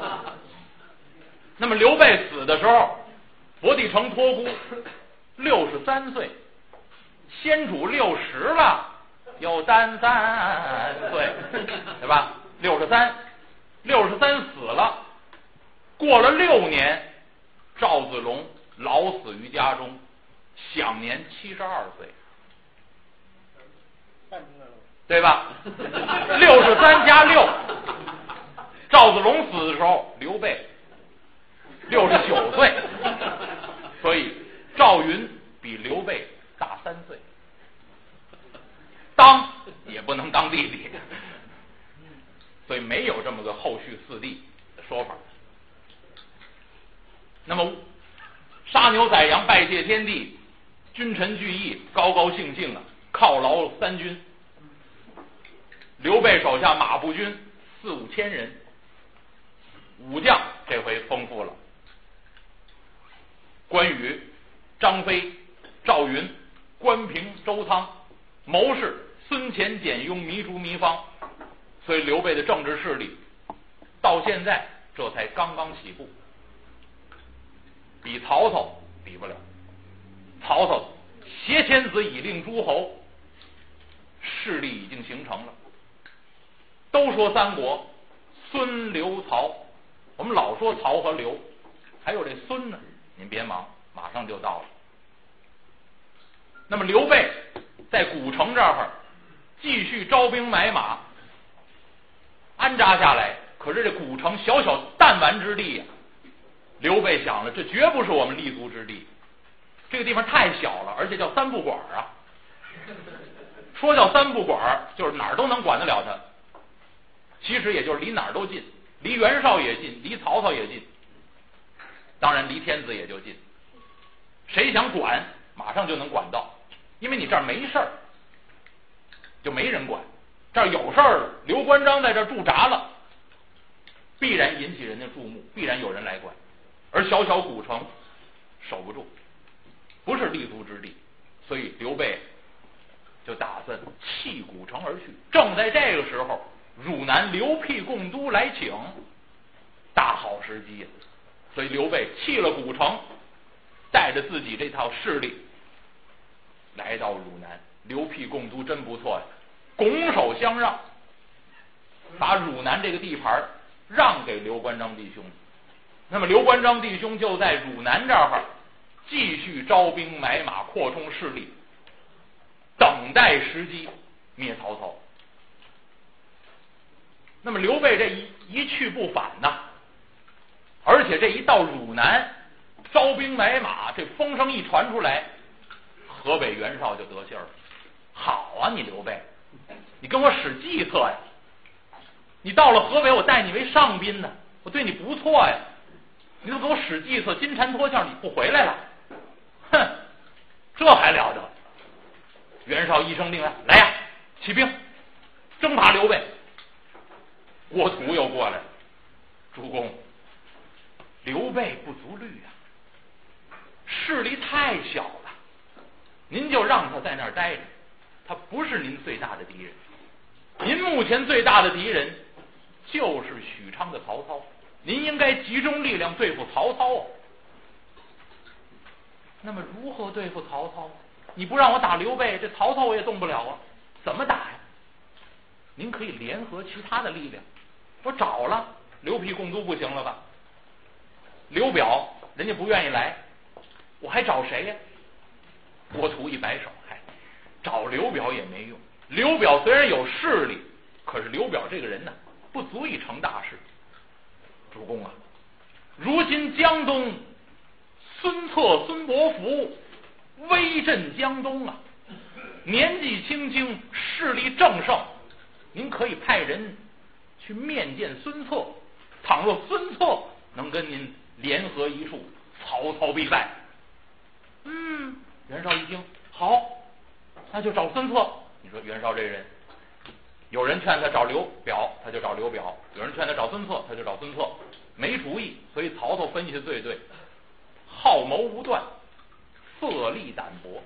那么刘备死的时候，伯帝城托孤，六十三岁，先主六十了，又单三岁，对吧？六十三，六十三死了，过了六年，赵子龙老死于家中，享年七十二岁，对吧？六十三加六，赵子龙死的时候，刘备六十九岁，所以赵云比刘备大三岁，当也不能当弟弟，所以没有这么个后续四弟的说法。那么杀牛宰羊，拜谢天地，君臣聚义，高高兴兴啊，犒劳三军。刘备手下马步军四五千人，武将这回丰富了，关羽、张飞、赵云、关平、周仓，谋士孙乾、简雍、糜竺、糜芳，所以刘备的政治势力到现在这才刚刚起步，比曹操比不了。曹操挟天子以令诸侯，势力已经形成了。都说三国孙刘曹，我们老说曹和刘，还有这孙呢，您别忙，马上就到了。那么刘备在古城这儿继续招兵买马，安扎下来，可是这古城小小弹丸之地呀、啊，刘备想了，这绝不是我们立足之地，这个地方太小了，而且叫三不管啊。说叫三不管，就是哪儿都能管得了他，其实也就是离哪儿都近，离袁绍也近，离曹操也近，当然离天子也就近。谁想管，马上就能管到，因为你这儿没事儿，就没人管；这儿有事儿了，刘关张在这儿驻扎了， 必然引起人家注目，必然有人来管。而小小古城守不住，不是立足之地，所以刘备就打算弃古城而去。正在这个时候，汝南刘辟贡都来请，大好时机。所以刘备弃了古城，带着自己这套势力来到汝南。刘辟贡都真不错呀，拱手相让，把汝南这个地盘让给刘关张弟兄。那么刘关张弟兄就在汝南这儿继续招兵买马，扩充势力，等待时机灭曹操。那么刘备这一一去不返呐，而且这一到汝南招兵买马，这风声一传出来，河北袁绍就得信儿了。好啊，你刘备，你跟我使计策呀！你到了河北，我待你为上宾呢，我对你不错呀。你怎么给我使计策，金蝉脱壳，你不回来了？哼，这还了得！袁绍一声令下，来呀，起兵，征伐刘备。郭图又过来了，主公，刘备不足虑啊，势力太小了，您就让他在那儿待着，他不是您最大的敌人。您目前最大的敌人就是许昌的曹操，您应该集中力量对付曹操啊。那么如何对付曹操？你不让我打刘备，这曹操我也动不了啊，怎么打呀？您可以联合其他的力量。我找了刘辟贡都不行了吧？刘表人家不愿意来，我还找谁呀？郭图一摆手，嗨，找刘表也没用。刘表虽然有势力，可是刘表这个人呢，不足以成大事。主公啊，如今江东孙策、孙伯符威震江东啊，年纪轻轻，势力正盛，您可以派人去面见孙策。倘若孙策能跟您联合一处，曹操必败。嗯，袁绍一听，好，那就找孙策。你说袁绍这人，有人劝他找刘表，他就找刘表；有人劝他找孙策，他就找孙策，没主意。所以曹操分析的最对，好谋无断，色厉胆薄。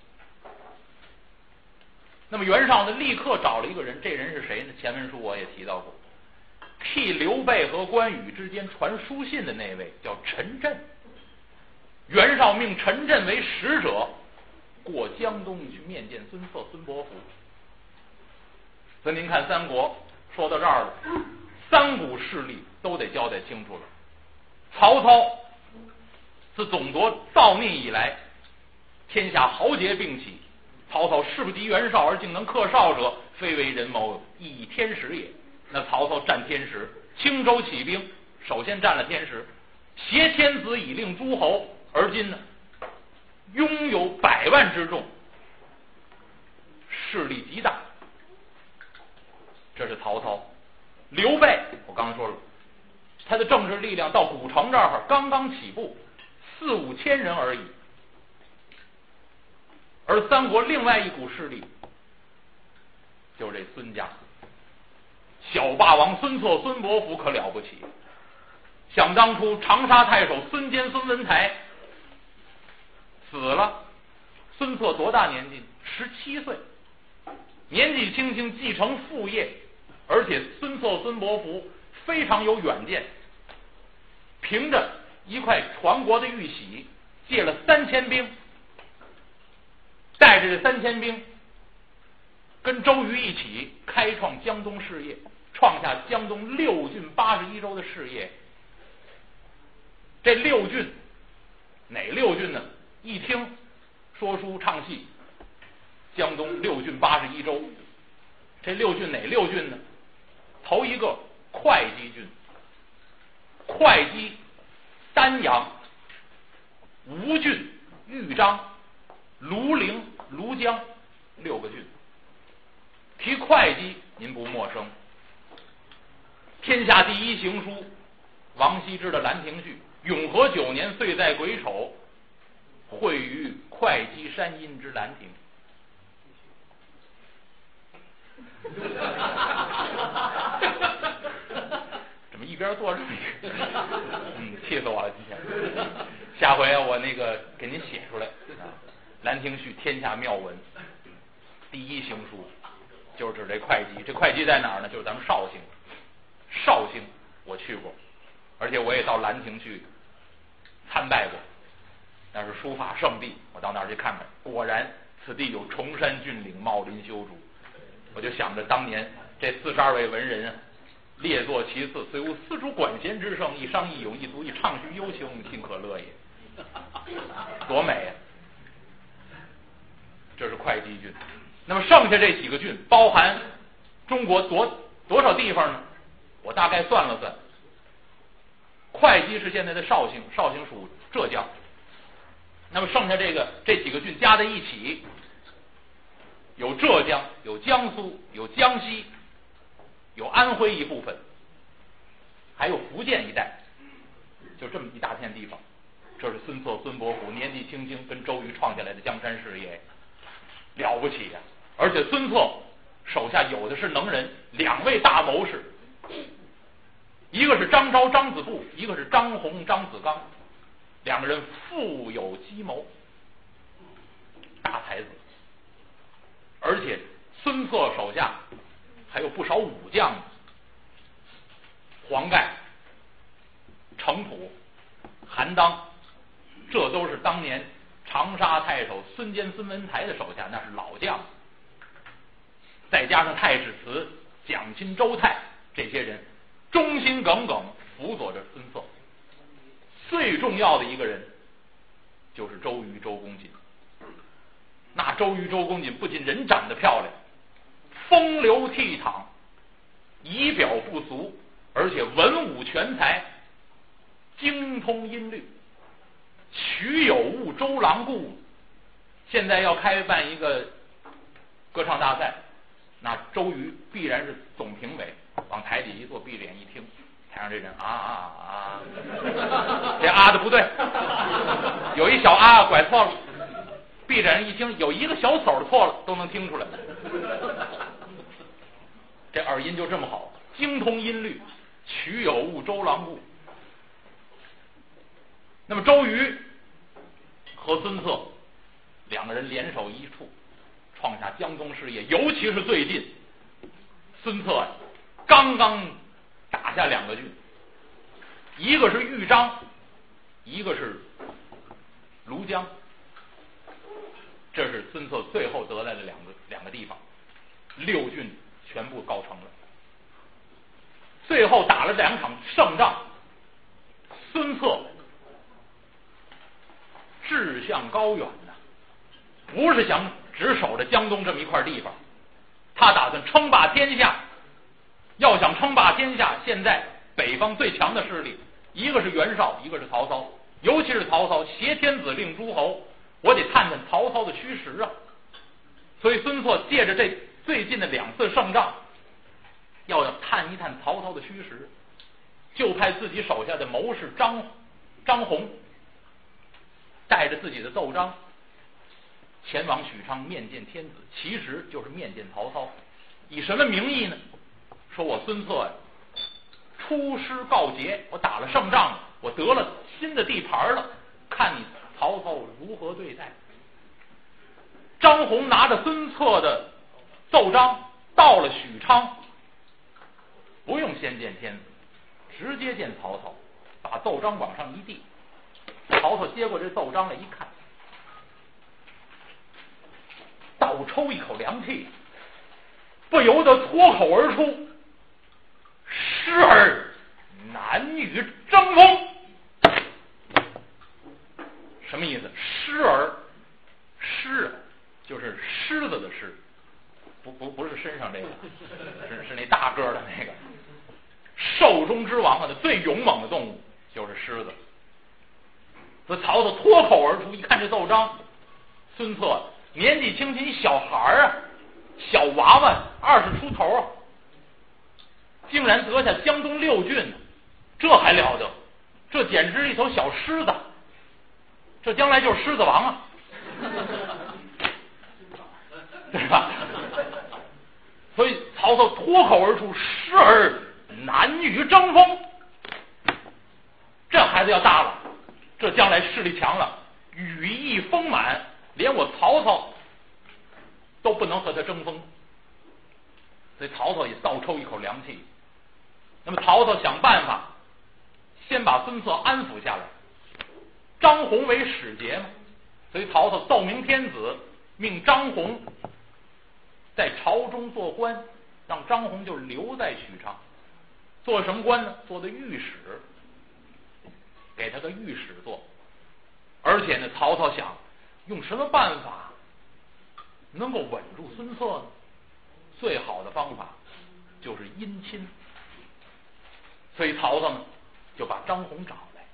那么袁绍呢，立刻找了一个人，这人是谁呢？前文书我也提到过，替刘备和关羽之间传书信的那位叫陈震。袁绍命陈震为使者，过江东去面见孙策、孙伯符。所以您看三国说到这儿了，三股势力都得交代清楚了。曹操自总夺造逆以来，天下豪杰并起，曹操势不敌袁绍而竟能克绍者，非为人谋以天时也。那曹操占天时，青州起兵，首先占了天时，挟天子以令诸侯，而今呢拥有百万之众，势力极大。这是曹操。刘备我刚才说了，他的政治力量到古城这儿刚刚起步，四五千人而已。而三国另外一股势力就是这孙家，小霸王孙策、孙伯符可了不起。想当初长沙太守孙坚、孙文台死了，孙策多大年纪？十七岁，年纪轻轻继承父业，而且孙策、孙伯符非常有远见，凭着一块传国的玉玺，借了三千兵，带着这三千兵，跟周瑜一起开创江东事业，创下江东六郡八十一州的事业。这六郡哪六郡呢？一听说书唱戏，江东六郡八十一州，这六郡哪六郡呢？头一个会稽郡，会稽、丹阳、吴郡、豫章、庐陵、庐江六个郡。提会稽您不陌生，天下第一行书王羲之的《兰亭序》，永和九年岁在癸丑，会于会稽山阴之兰亭。这么一一边坐着一个，嗯，气死我了今天。下回我那个给您写出来，啊，《兰亭序》天下妙文，第一行书就是指这会稽。这会稽在哪儿呢？就是咱们绍兴。绍兴我去过，而且我也到兰亭去参拜过，那是书法圣地，我到那儿去看看，果然此地有崇山峻岭，茂林修竹。我就想着当年这四十二位文人啊，列坐其次，虽无丝竹管弦之声，一觞一咏一足一唱叙幽情，尽可乐也。多美啊！这是会稽郡。那么剩下这几个郡包含中国多多少地方呢？我大概算了算，会稽是现在的绍兴，绍兴属浙江。那么剩下这个这几个郡加在一起，有浙江，有江苏，有江西，有安徽一部分，还有福建一带，就这么一大片地方。这是孙策孙伯虎年纪轻轻跟周瑜创下来的江山事业，了不起呀，啊！而且孙策手下有的是能人，两位大谋士，一个是张昭张子布，一个是张宏张子刚，两个人富有计谋，大才子。而且孙策手下还有不少武将，黄盖、程普、韩当，这都是当年长沙太守孙坚孙文台的手下，那是老将。再加上太史慈、蒋钦、周泰这些人，忠心耿耿辅佐着孙策。最重要的一个人就是周瑜周公瑾。那周瑜周公瑾不仅人长得漂亮，风流倜傥，仪表不俗，而且文武全才，精通音律，曲有误周郎顾。现在要开办一个歌唱大赛，那周瑜必然是总评委，往台底一坐，闭着眼一听，台上这人啊啊啊，这啊的不对，有一小啊拐错了，闭着人一听，有一个小手错了，都能听出来。这耳音就这么好，精通音律，曲有误周郎顾。那么周瑜和孙策两个人联手一处，创下江东事业。尤其是最近，孙策刚刚打下两个郡，一个是豫章，一个是庐江。这是孙策最后得来的两个两个地方，六郡全部告成了。最后打了两场胜仗，孙策志向高远呐，不是想只守着江东这么一块地方，他打算称霸天下。要想称霸天下，现在北方最强的势力，一个是袁绍，一个是曹操。尤其是曹操挟天子令诸侯，我得探探曹操的虚实啊。所以孙策借着这最近的两次胜仗，要探一探曹操的虚实，就派自己手下的谋士张张宏带着自己的奏章前往许昌面见天子，其实就是面见曹操。以什么名义呢？说我孙策呀，出师告捷，我打了胜仗，我得了新的地盘了，看你曹操如何对待。张宏拿着孙策的奏章到了许昌，不用先见天子，直接见曹操，把奏章往上一递。曹操接过这奏章来一看，倒抽一口凉气，不由得脱口而出：“时而男女争锋。”什么意思？狮儿，狮就是狮子的狮，不不不是身上这个，是是那大个的那个。兽中之王啊，最勇猛的动物就是狮子。所以曹操脱口而出，一看这奏章，孙策年纪轻轻一小孩啊，小娃娃，二十出头啊，竟然得下江东六郡，这还了得？这简直是一头小狮子，这将来就是狮子王啊，对吧？所以曹操脱口而出：“时而男女争锋。” 这孩子要大了，这将来势力强了，羽翼丰满，连我曹操都不能和他争锋。所以曹操也倒抽一口凉气。那么曹操想办法先把孙策安抚下来，张宏为使节嘛，所以曹操奏明天子，命张宏在朝中做官，让张宏就留在许昌。做什么官呢？做的御史，给他个御史做。而且呢，曹操想用什么办法能够稳住孙策呢？最好的方法就是姻亲。所以曹操呢就把张宏找来，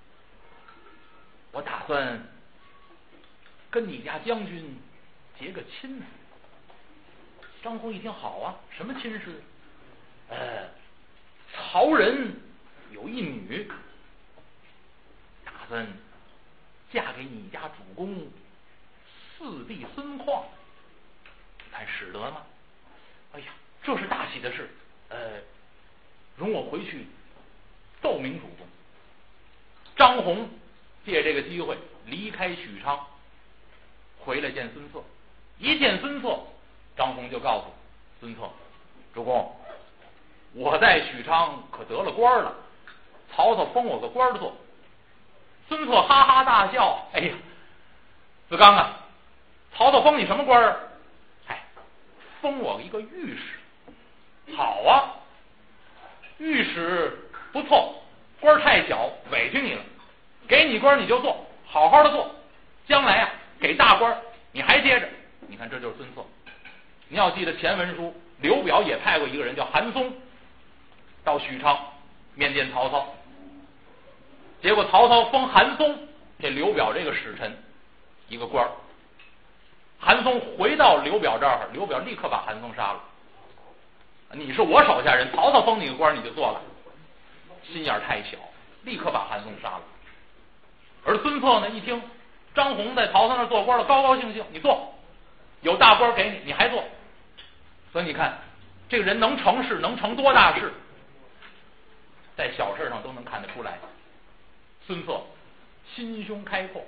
我打算跟你家将军结个亲呢。张宏一听，好啊，什么亲事？呃，曹仁有一女，打算嫁给你家主公四弟孙况，你看使得吗？哎呀，这是大喜的事，呃，容我回去奏明主公。张宏借这个机会离开许昌，回来见孙策。一见孙策，张宏就告诉孙策：“主公，我在许昌可得了官了，曹操封我个官做。”孙策哈哈大笑：“哎呀，子刚啊，曹操封你什么官啊？哎，封我一个御史。好啊，御史不错，官太小，委屈你了。给你官你就做，好好的做，将来啊给大官你还接着。你看，这就是孙策。你要记得前文书，刘表也派过一个人叫韩松到许昌面见曹操，结果曹操封韩松这刘表这个使臣一个官。韩松回到刘表这儿，刘表立刻把韩松杀了。你是我手下人，曹操封你个官你就做了，心眼太小，立刻把韩松杀了。而孙策呢，一听张宏在曹操那儿做官了，高高兴兴，你做，有大官给你，你还做。所以你看，这个人能成事，能成多大事，在小事上都能看得出来。孙策心胸开阔。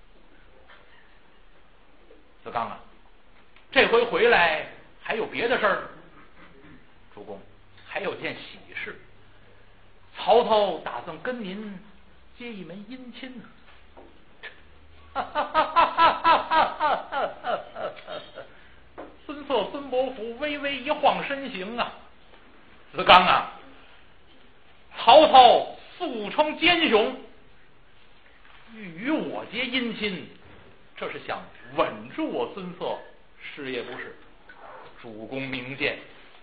子刚啊，这回回来还有别的事儿？主公，还有件喜事，曹操打算跟您结一门姻亲呢。孙策孙伯符微微一晃身形啊，子刚啊，曹操素称奸雄，欲与我结姻亲，这是想稳住我孙策，是也不是？主公明鉴，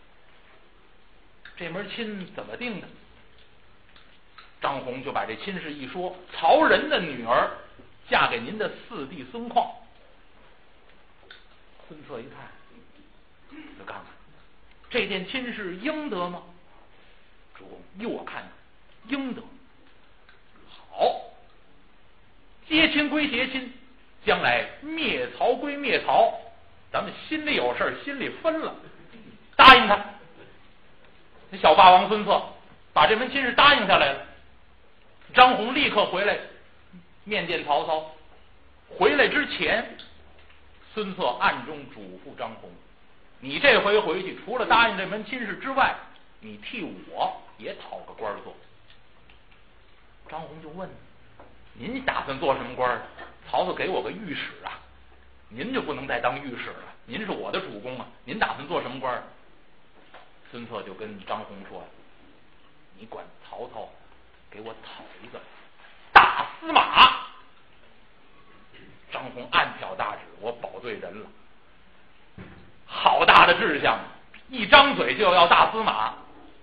这门亲怎么定的？张宏就把这亲事一说，曹仁的女儿嫁给您的四弟孙况。孙策一看，子刚，这件亲事应得吗？主公，依我看，应得。好，结亲归结亲，将来灭曹归灭曹，咱们心里有事，心里分了，答应他。那小霸王孙策把这门亲事答应下来了。张宏立刻回来面见曹操。回来之前，孙策暗中嘱咐张宏：你这回回去，除了答应这门亲事之外，你替我也讨个官做。张宏就问：您打算做什么官？曹操给我个御史啊，您就不能再当御史了，您是我的主公啊，您打算做什么官？孙策就跟张宏说：你管曹操给我讨一个大司马。张宏暗挑大指，我保对人了，好大的志向，一张嘴就要大司马。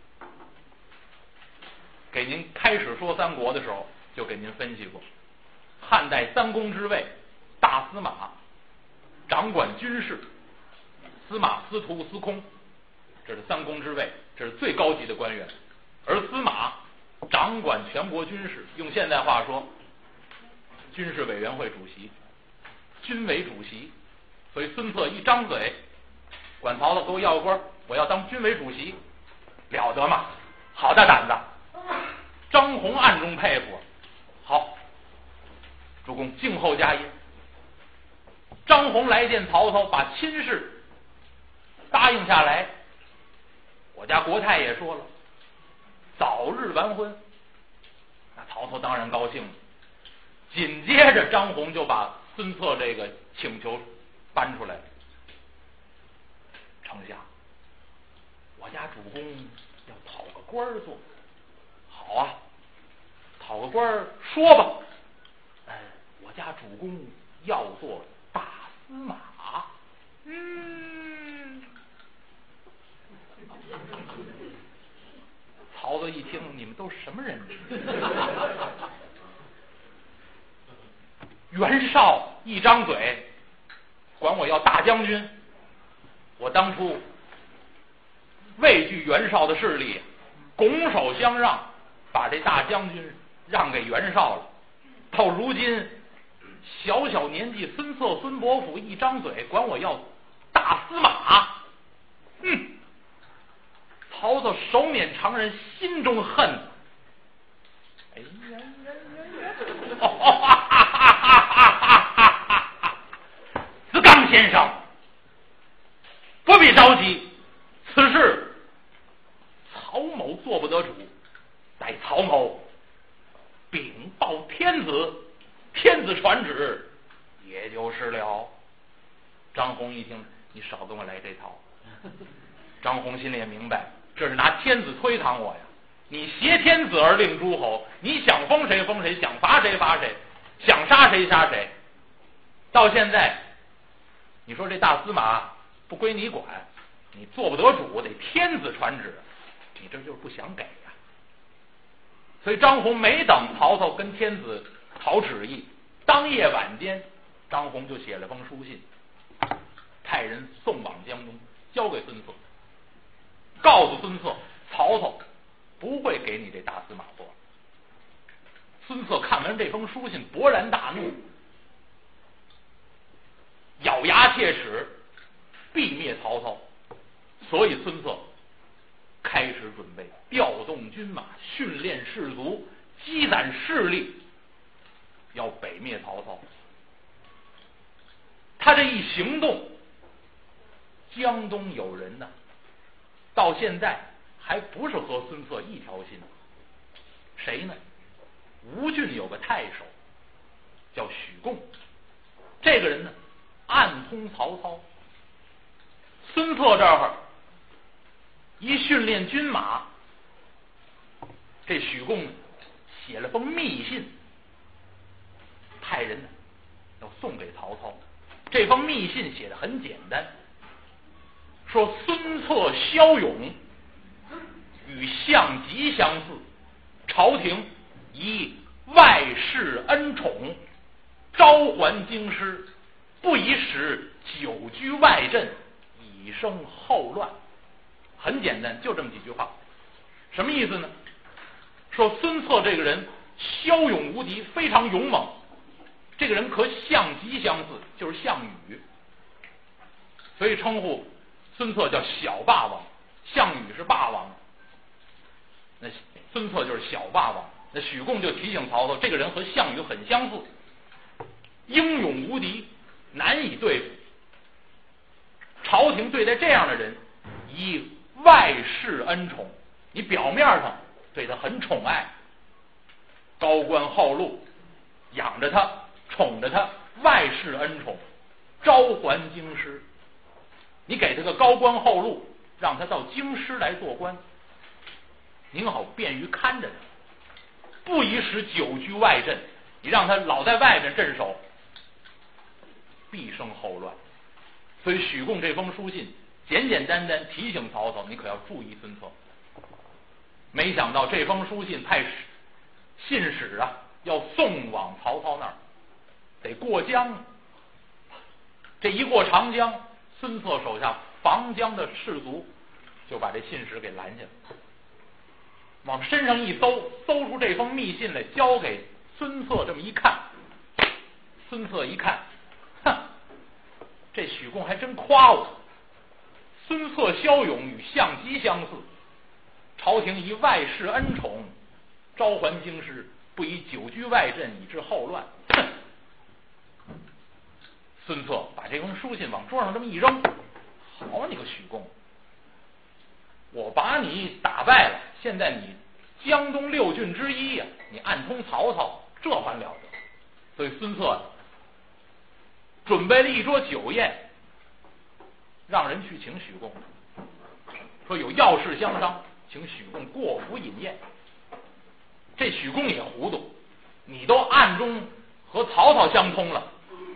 给您开始说三国的时候就给您分析过，汉代三公之位，大司马掌管军事，司马、司徒、司空，这是三公之位，这是最高级的官员。而司马掌管全国军事，用现代话说，军事委员会主席，军委主席。所以孙策一张嘴管曹操给我要个官，我要当军委主席，了得吗？好大胆子！张宏暗中佩服， 好，主公静候佳音。张宏来见曹操，把亲事答应下来。我家国太也说了，早日完婚。那曹操当然高兴了。紧接着张宏就把孙策这个请求搬出来了。丞相，我家主公要讨个官儿做。好啊，讨个官儿说吧。哎，我家主公要做大司马。嗯，曹操一听，你们都什么人？袁绍一张嘴管我要大将军，我当初畏惧袁绍的势力，拱手相让，把这大将军让给袁绍了。到如今小小年纪，孙策孙伯符一张嘴管我要大司马。嗯，曹操手捻长髯，心中恨。哎呀呀呀呀！子刚先生，不必着急，此事曹某做不得主，待曹某禀报天子，天子传旨，也就是了。张宏一听，你少跟我来这套。张宏心里也明白，这是拿天子推搪我呀。你挟天子而令诸侯，你想封谁封谁，想罚谁罚谁，想杀谁杀谁。到现在你说这大司马不归你管，你做不得主，得天子传旨，你这就是不想给呀。所以张宏没等曹操跟天子讨旨意，当夜晚间张宏就写了封书信，派人送往江东，交给孙策，告诉孙策，曹操不会给你这大司马做。孙策看完这封书信，勃然大怒，咬牙切齿，必灭曹操。所以孙策开始准备调动军马，训练士卒，积攒势力，要北灭曹操。他这一行动，江东有人呢，到现在还不是和孙策一条心。谁呢？吴郡有个太守叫许贡，这个人呢暗通曹操。孙策这儿一训练军马，这许贡呢写了封密信，派人呢要送给曹操。这封密信写的很简单，说孙策骁勇，与项籍相似，朝廷以外事恩宠，召还京师，不宜使久居外镇，以生后乱。很简单，就这么几句话。什么意思呢？说孙策这个人骁勇无敌，非常勇猛，这个人和项籍相似，就是项羽，所以称呼孙策叫小霸王，项羽是霸王，那孙策就是小霸王。那许贡就提醒曹操，这个人和项羽很相似，英勇无敌，难以对付。朝廷对待这样的人以外事恩宠，你表面上对他很宠爱，高官厚禄，养着他，宠着他，外事恩宠，召还京师，你给他个高官厚禄，让他到京师来做官，您好便于看着他，不宜使久居外镇，你让他老在外面镇守，必生后乱。所以许贡这封书信简简单单提醒曹操，你可要注意孙策。没想到这封书信派信使啊要送往曹操那儿，得过江。这一过长江，孙策手下防江的士卒就把这信使给拦下了，往身上一搜，搜出这封密信来，交给孙策。这么一看，孙策一看，哼，这许贡还真夸我。孙策骁勇，与项籍相似，朝廷以外事恩宠，召还京师，不不以久居外镇，以致后乱。哼！孙策把这封书信往桌上这么一扔，好你个许公，我把你打败了，现在你江东六郡之一呀、啊，你暗通曹操，这还了得？所以孙策准备了一桌酒宴，让人去请许公，说有要事相商，请许公过府饮宴。这许公也糊涂，你都暗中和曹操相通了，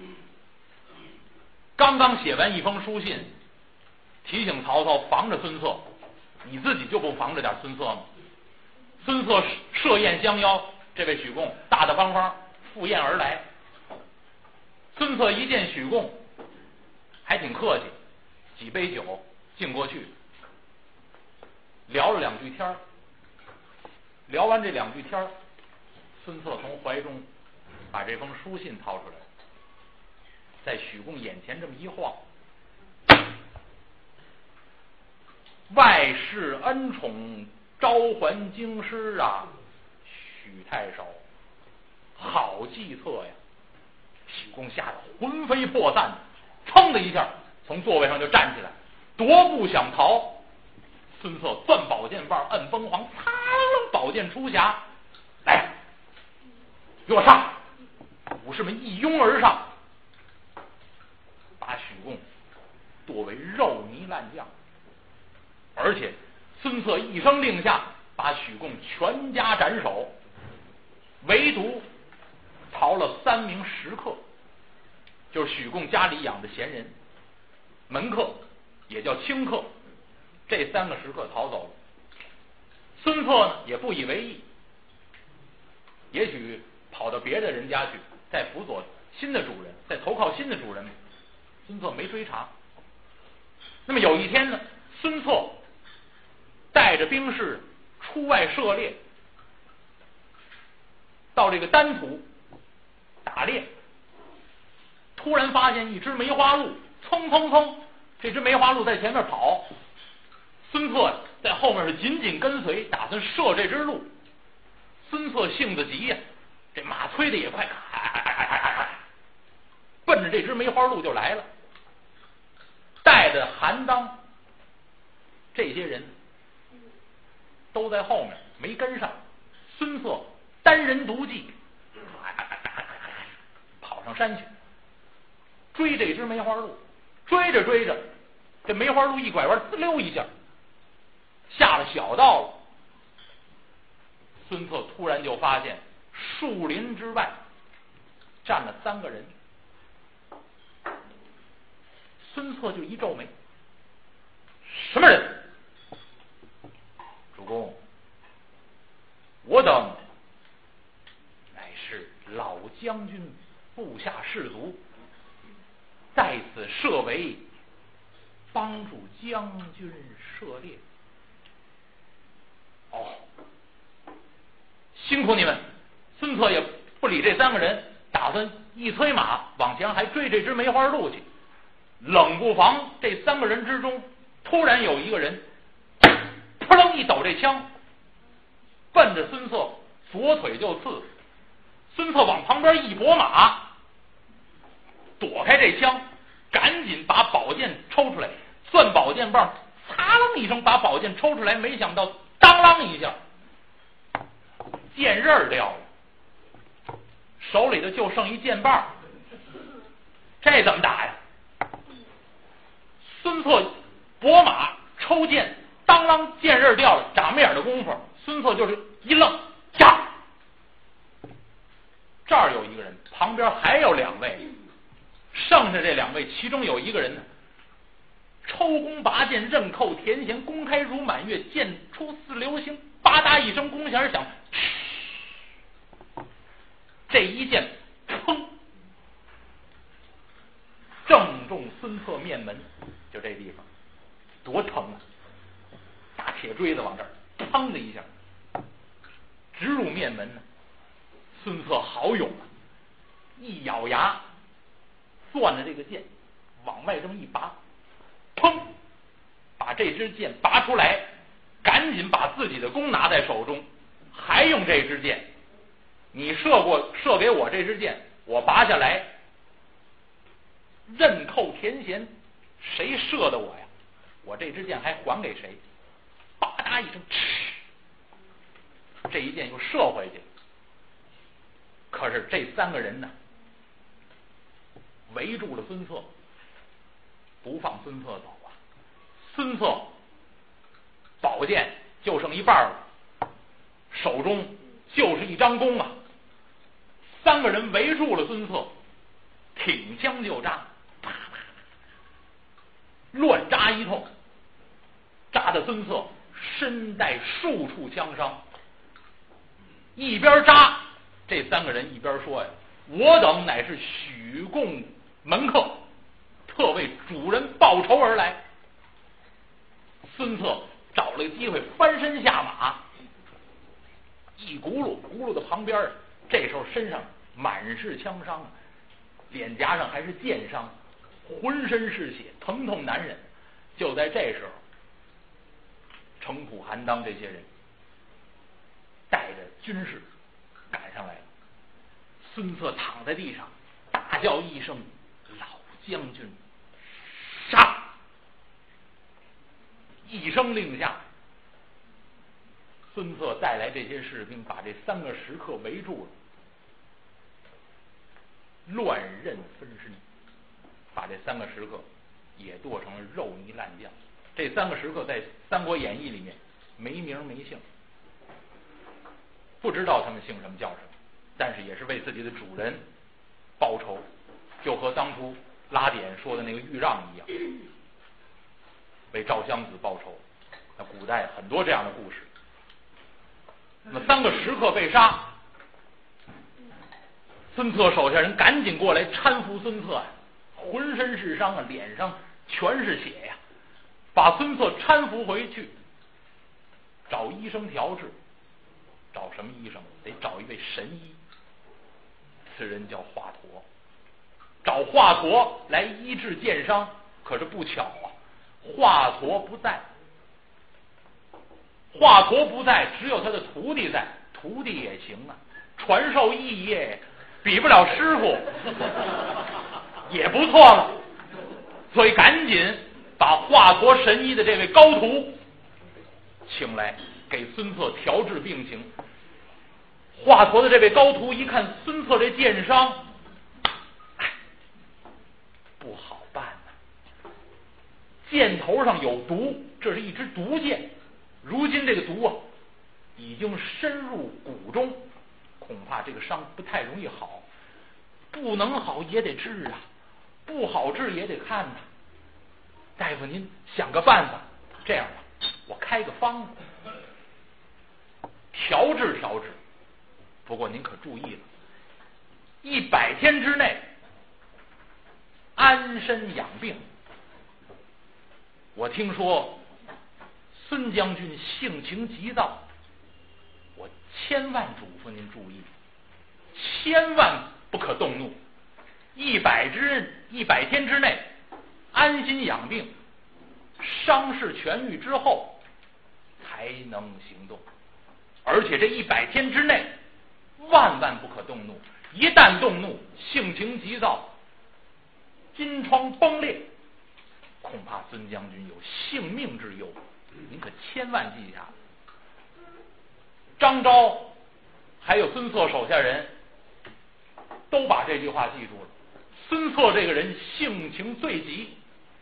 刚刚写完一封书信提醒曹操防着孙策，你自己就不防着点孙策吗？孙策设宴相邀，这位许公大大方方赴宴而来。孙策一见许公还挺客气，几杯酒敬过去，聊了两句天儿。聊完这两句天儿，孙策从怀中把这封书信掏出来，在许公眼前这么一晃，外事恩宠召还京师啊，许太守好计策呀！许公吓得魂飞魄散，噌的一下从座位上就站起来，踱步想逃。孙策攥宝剑把摁崩簧，擦楞宝剑出匣，来，给我上！武士们一拥而上，把许公剁为肉泥烂酱。而且孙策一声令下，把许公全家斩首，唯独逃了三名食客，就是许公家里养的闲人，门客也叫清客，这三个食客逃走了。孙策呢也不以为意，也许跑到别的人家去，再辅佐新的主人，再投靠新的主人，孙策没追查。那么有一天呢，孙策带着兵士出外涉猎，到这个丹徒打猎，突然发现一只梅花鹿，蹭蹭蹭，这只梅花鹿在前面跑，孙策在后面是紧紧跟随，打算射这只鹿。孙策性子急呀、啊，这马催的也快，奔着这只梅花鹿就来了，带着韩当这些人都在后面没跟上。孙策单人独骑跑上山去追这只梅花鹿，追着追着，这梅花鹿一拐弯，滋溜一下下了小道了。孙策突然就发现树林之外站了三个人，孙策就一皱眉，什么人？主公，我等乃是老将军部下士卒，在此设围，帮助将军涉猎。哦，辛苦你们！孙策也不理这三个人，打算一催马往前还追这只梅花鹿去。冷不防这三个人之中突然有一个人扑棱一抖这枪，奔着孙策左腿就刺。孙策往旁边一拨马，躲开这枪，赶紧把宝剑抽出来，攥宝剑棒，擦楞一声把宝剑抽出来，没想到当啷一下剑刃掉了，手里头就剩一剑棒，这怎么打呀？孙策拨马抽剑，当啷剑刃掉了，眨没眼的功夫，孙策就是一愣，呀！这儿有一个人，旁边还有两位，剩下这两位，其中有一个人呢，抽弓拔剑，刃扣田弦，弓开如满月，箭出似流星，吧嗒一声弓弦响，这一剑砰正中孙策面门，就这地方多疼啊！大铁锥子往这儿砰的一下直入面门呢。孙策好勇啊，一咬牙攥着这个剑往外这么一拔，砰，把这支剑拔出来，赶紧把自己的弓拿在手中，还用这支剑你射过射给我这支箭，我拔下来，刃扣田弦，谁射的我呀？我这支箭还还给谁？吧嗒一声，这一箭又射回去。可是这三个人呢，围住了孙策，不放孙策走啊！孙策宝剑就剩一半了，手中就是一张弓啊！三个人围住了孙策，挺枪就扎，啪啪乱扎一通，扎的孙策身带数处枪伤。一边扎，这三个人一边说呀：“我等乃是许贡门客，特为主人报仇而来。”孙策找了个机会翻身下马，一轱辘轱辘到旁边，这时候身上满是枪伤，脸颊上还是箭伤，浑身是血，疼痛难忍。就在这时候，程普、韩当这些人带着军士赶上来了。孙策躺在地上，大叫一声：“老将军，杀！”一声令下，孙策带来这些士兵把这三个食客围住了，乱刃分尸，把这三个食客也剁成了肉泥烂酱。这三个食客在《三国演义》里面没名没姓，不知道他们姓什么叫什么，但是也是为自己的主人报仇，就和当初拉典说的那个豫让一样，为赵襄子报仇。那古代很多这样的故事。那么三个食客被杀，孙策手下人赶紧过来搀扶孙策呀，浑身是伤啊，脸上全是血呀，把孙策搀扶回去，找医生调治。找什么医生？得找一位神医，此人叫华佗。找华佗来医治箭伤，可是不巧啊，华佗不在。华佗不在，只有他的徒弟在。徒弟也行啊，传授异业，比不了师傅，也不错了。所以赶紧把华佗神医的这位高徒请来，给孙策调治病情。华佗的这位高徒一看孙策这箭伤，哎，不好办呐、啊！箭头上有毒，这是一支毒箭。如今这个毒啊，已经深入骨中，恐怕这个伤不太容易好。不能好也得治啊，不好治也得看呐、啊。大夫，您想个办法。这样吧，我开个方子，调治调治。不过您可注意了，一百天之内安身养病。我听说孙将军性情急躁，我千万嘱咐您注意，千万不可动怒。一百之一百天之内安心养病，伤势痊愈之后才能行动。而且这一百天之内万万不可动怒，一旦动怒，性情急躁，金疮崩裂，恐怕孙将军有性命之忧，您可千万记下。张昭还有孙策手下人都把这句话记住了。孙策这个人性情最急，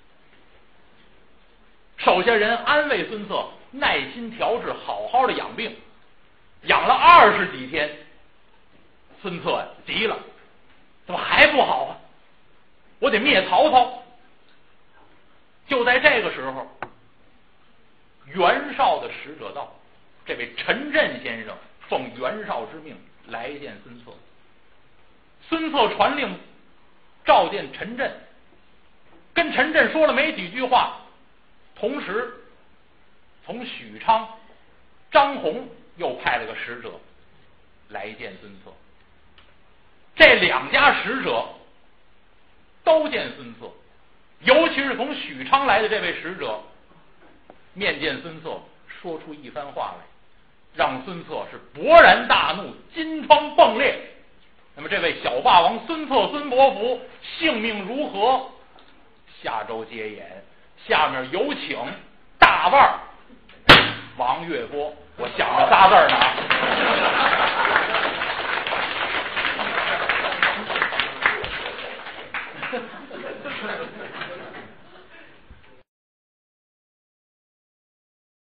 手下人安慰孙策，耐心调治，好好的养病，养了二十几天。孙策急了，怎么还不好啊？我得灭曹操。就在这个时候，袁绍的使者到，这位陈震先生奉袁绍之命来见孙策。孙策传令召见陈震，跟陈震说了没几句话，同时从许昌张宏又派了个使者来见孙策。这两家使者都见孙策，尤其是从许昌来的这位使者面见孙策，说出一番话来。 让孙策是勃然大怒，金疮迸裂。那么这位小霸王孙策孙伯符性命如何？下周接演。下面有请大腕儿王月波。我想着仨字儿呢啊。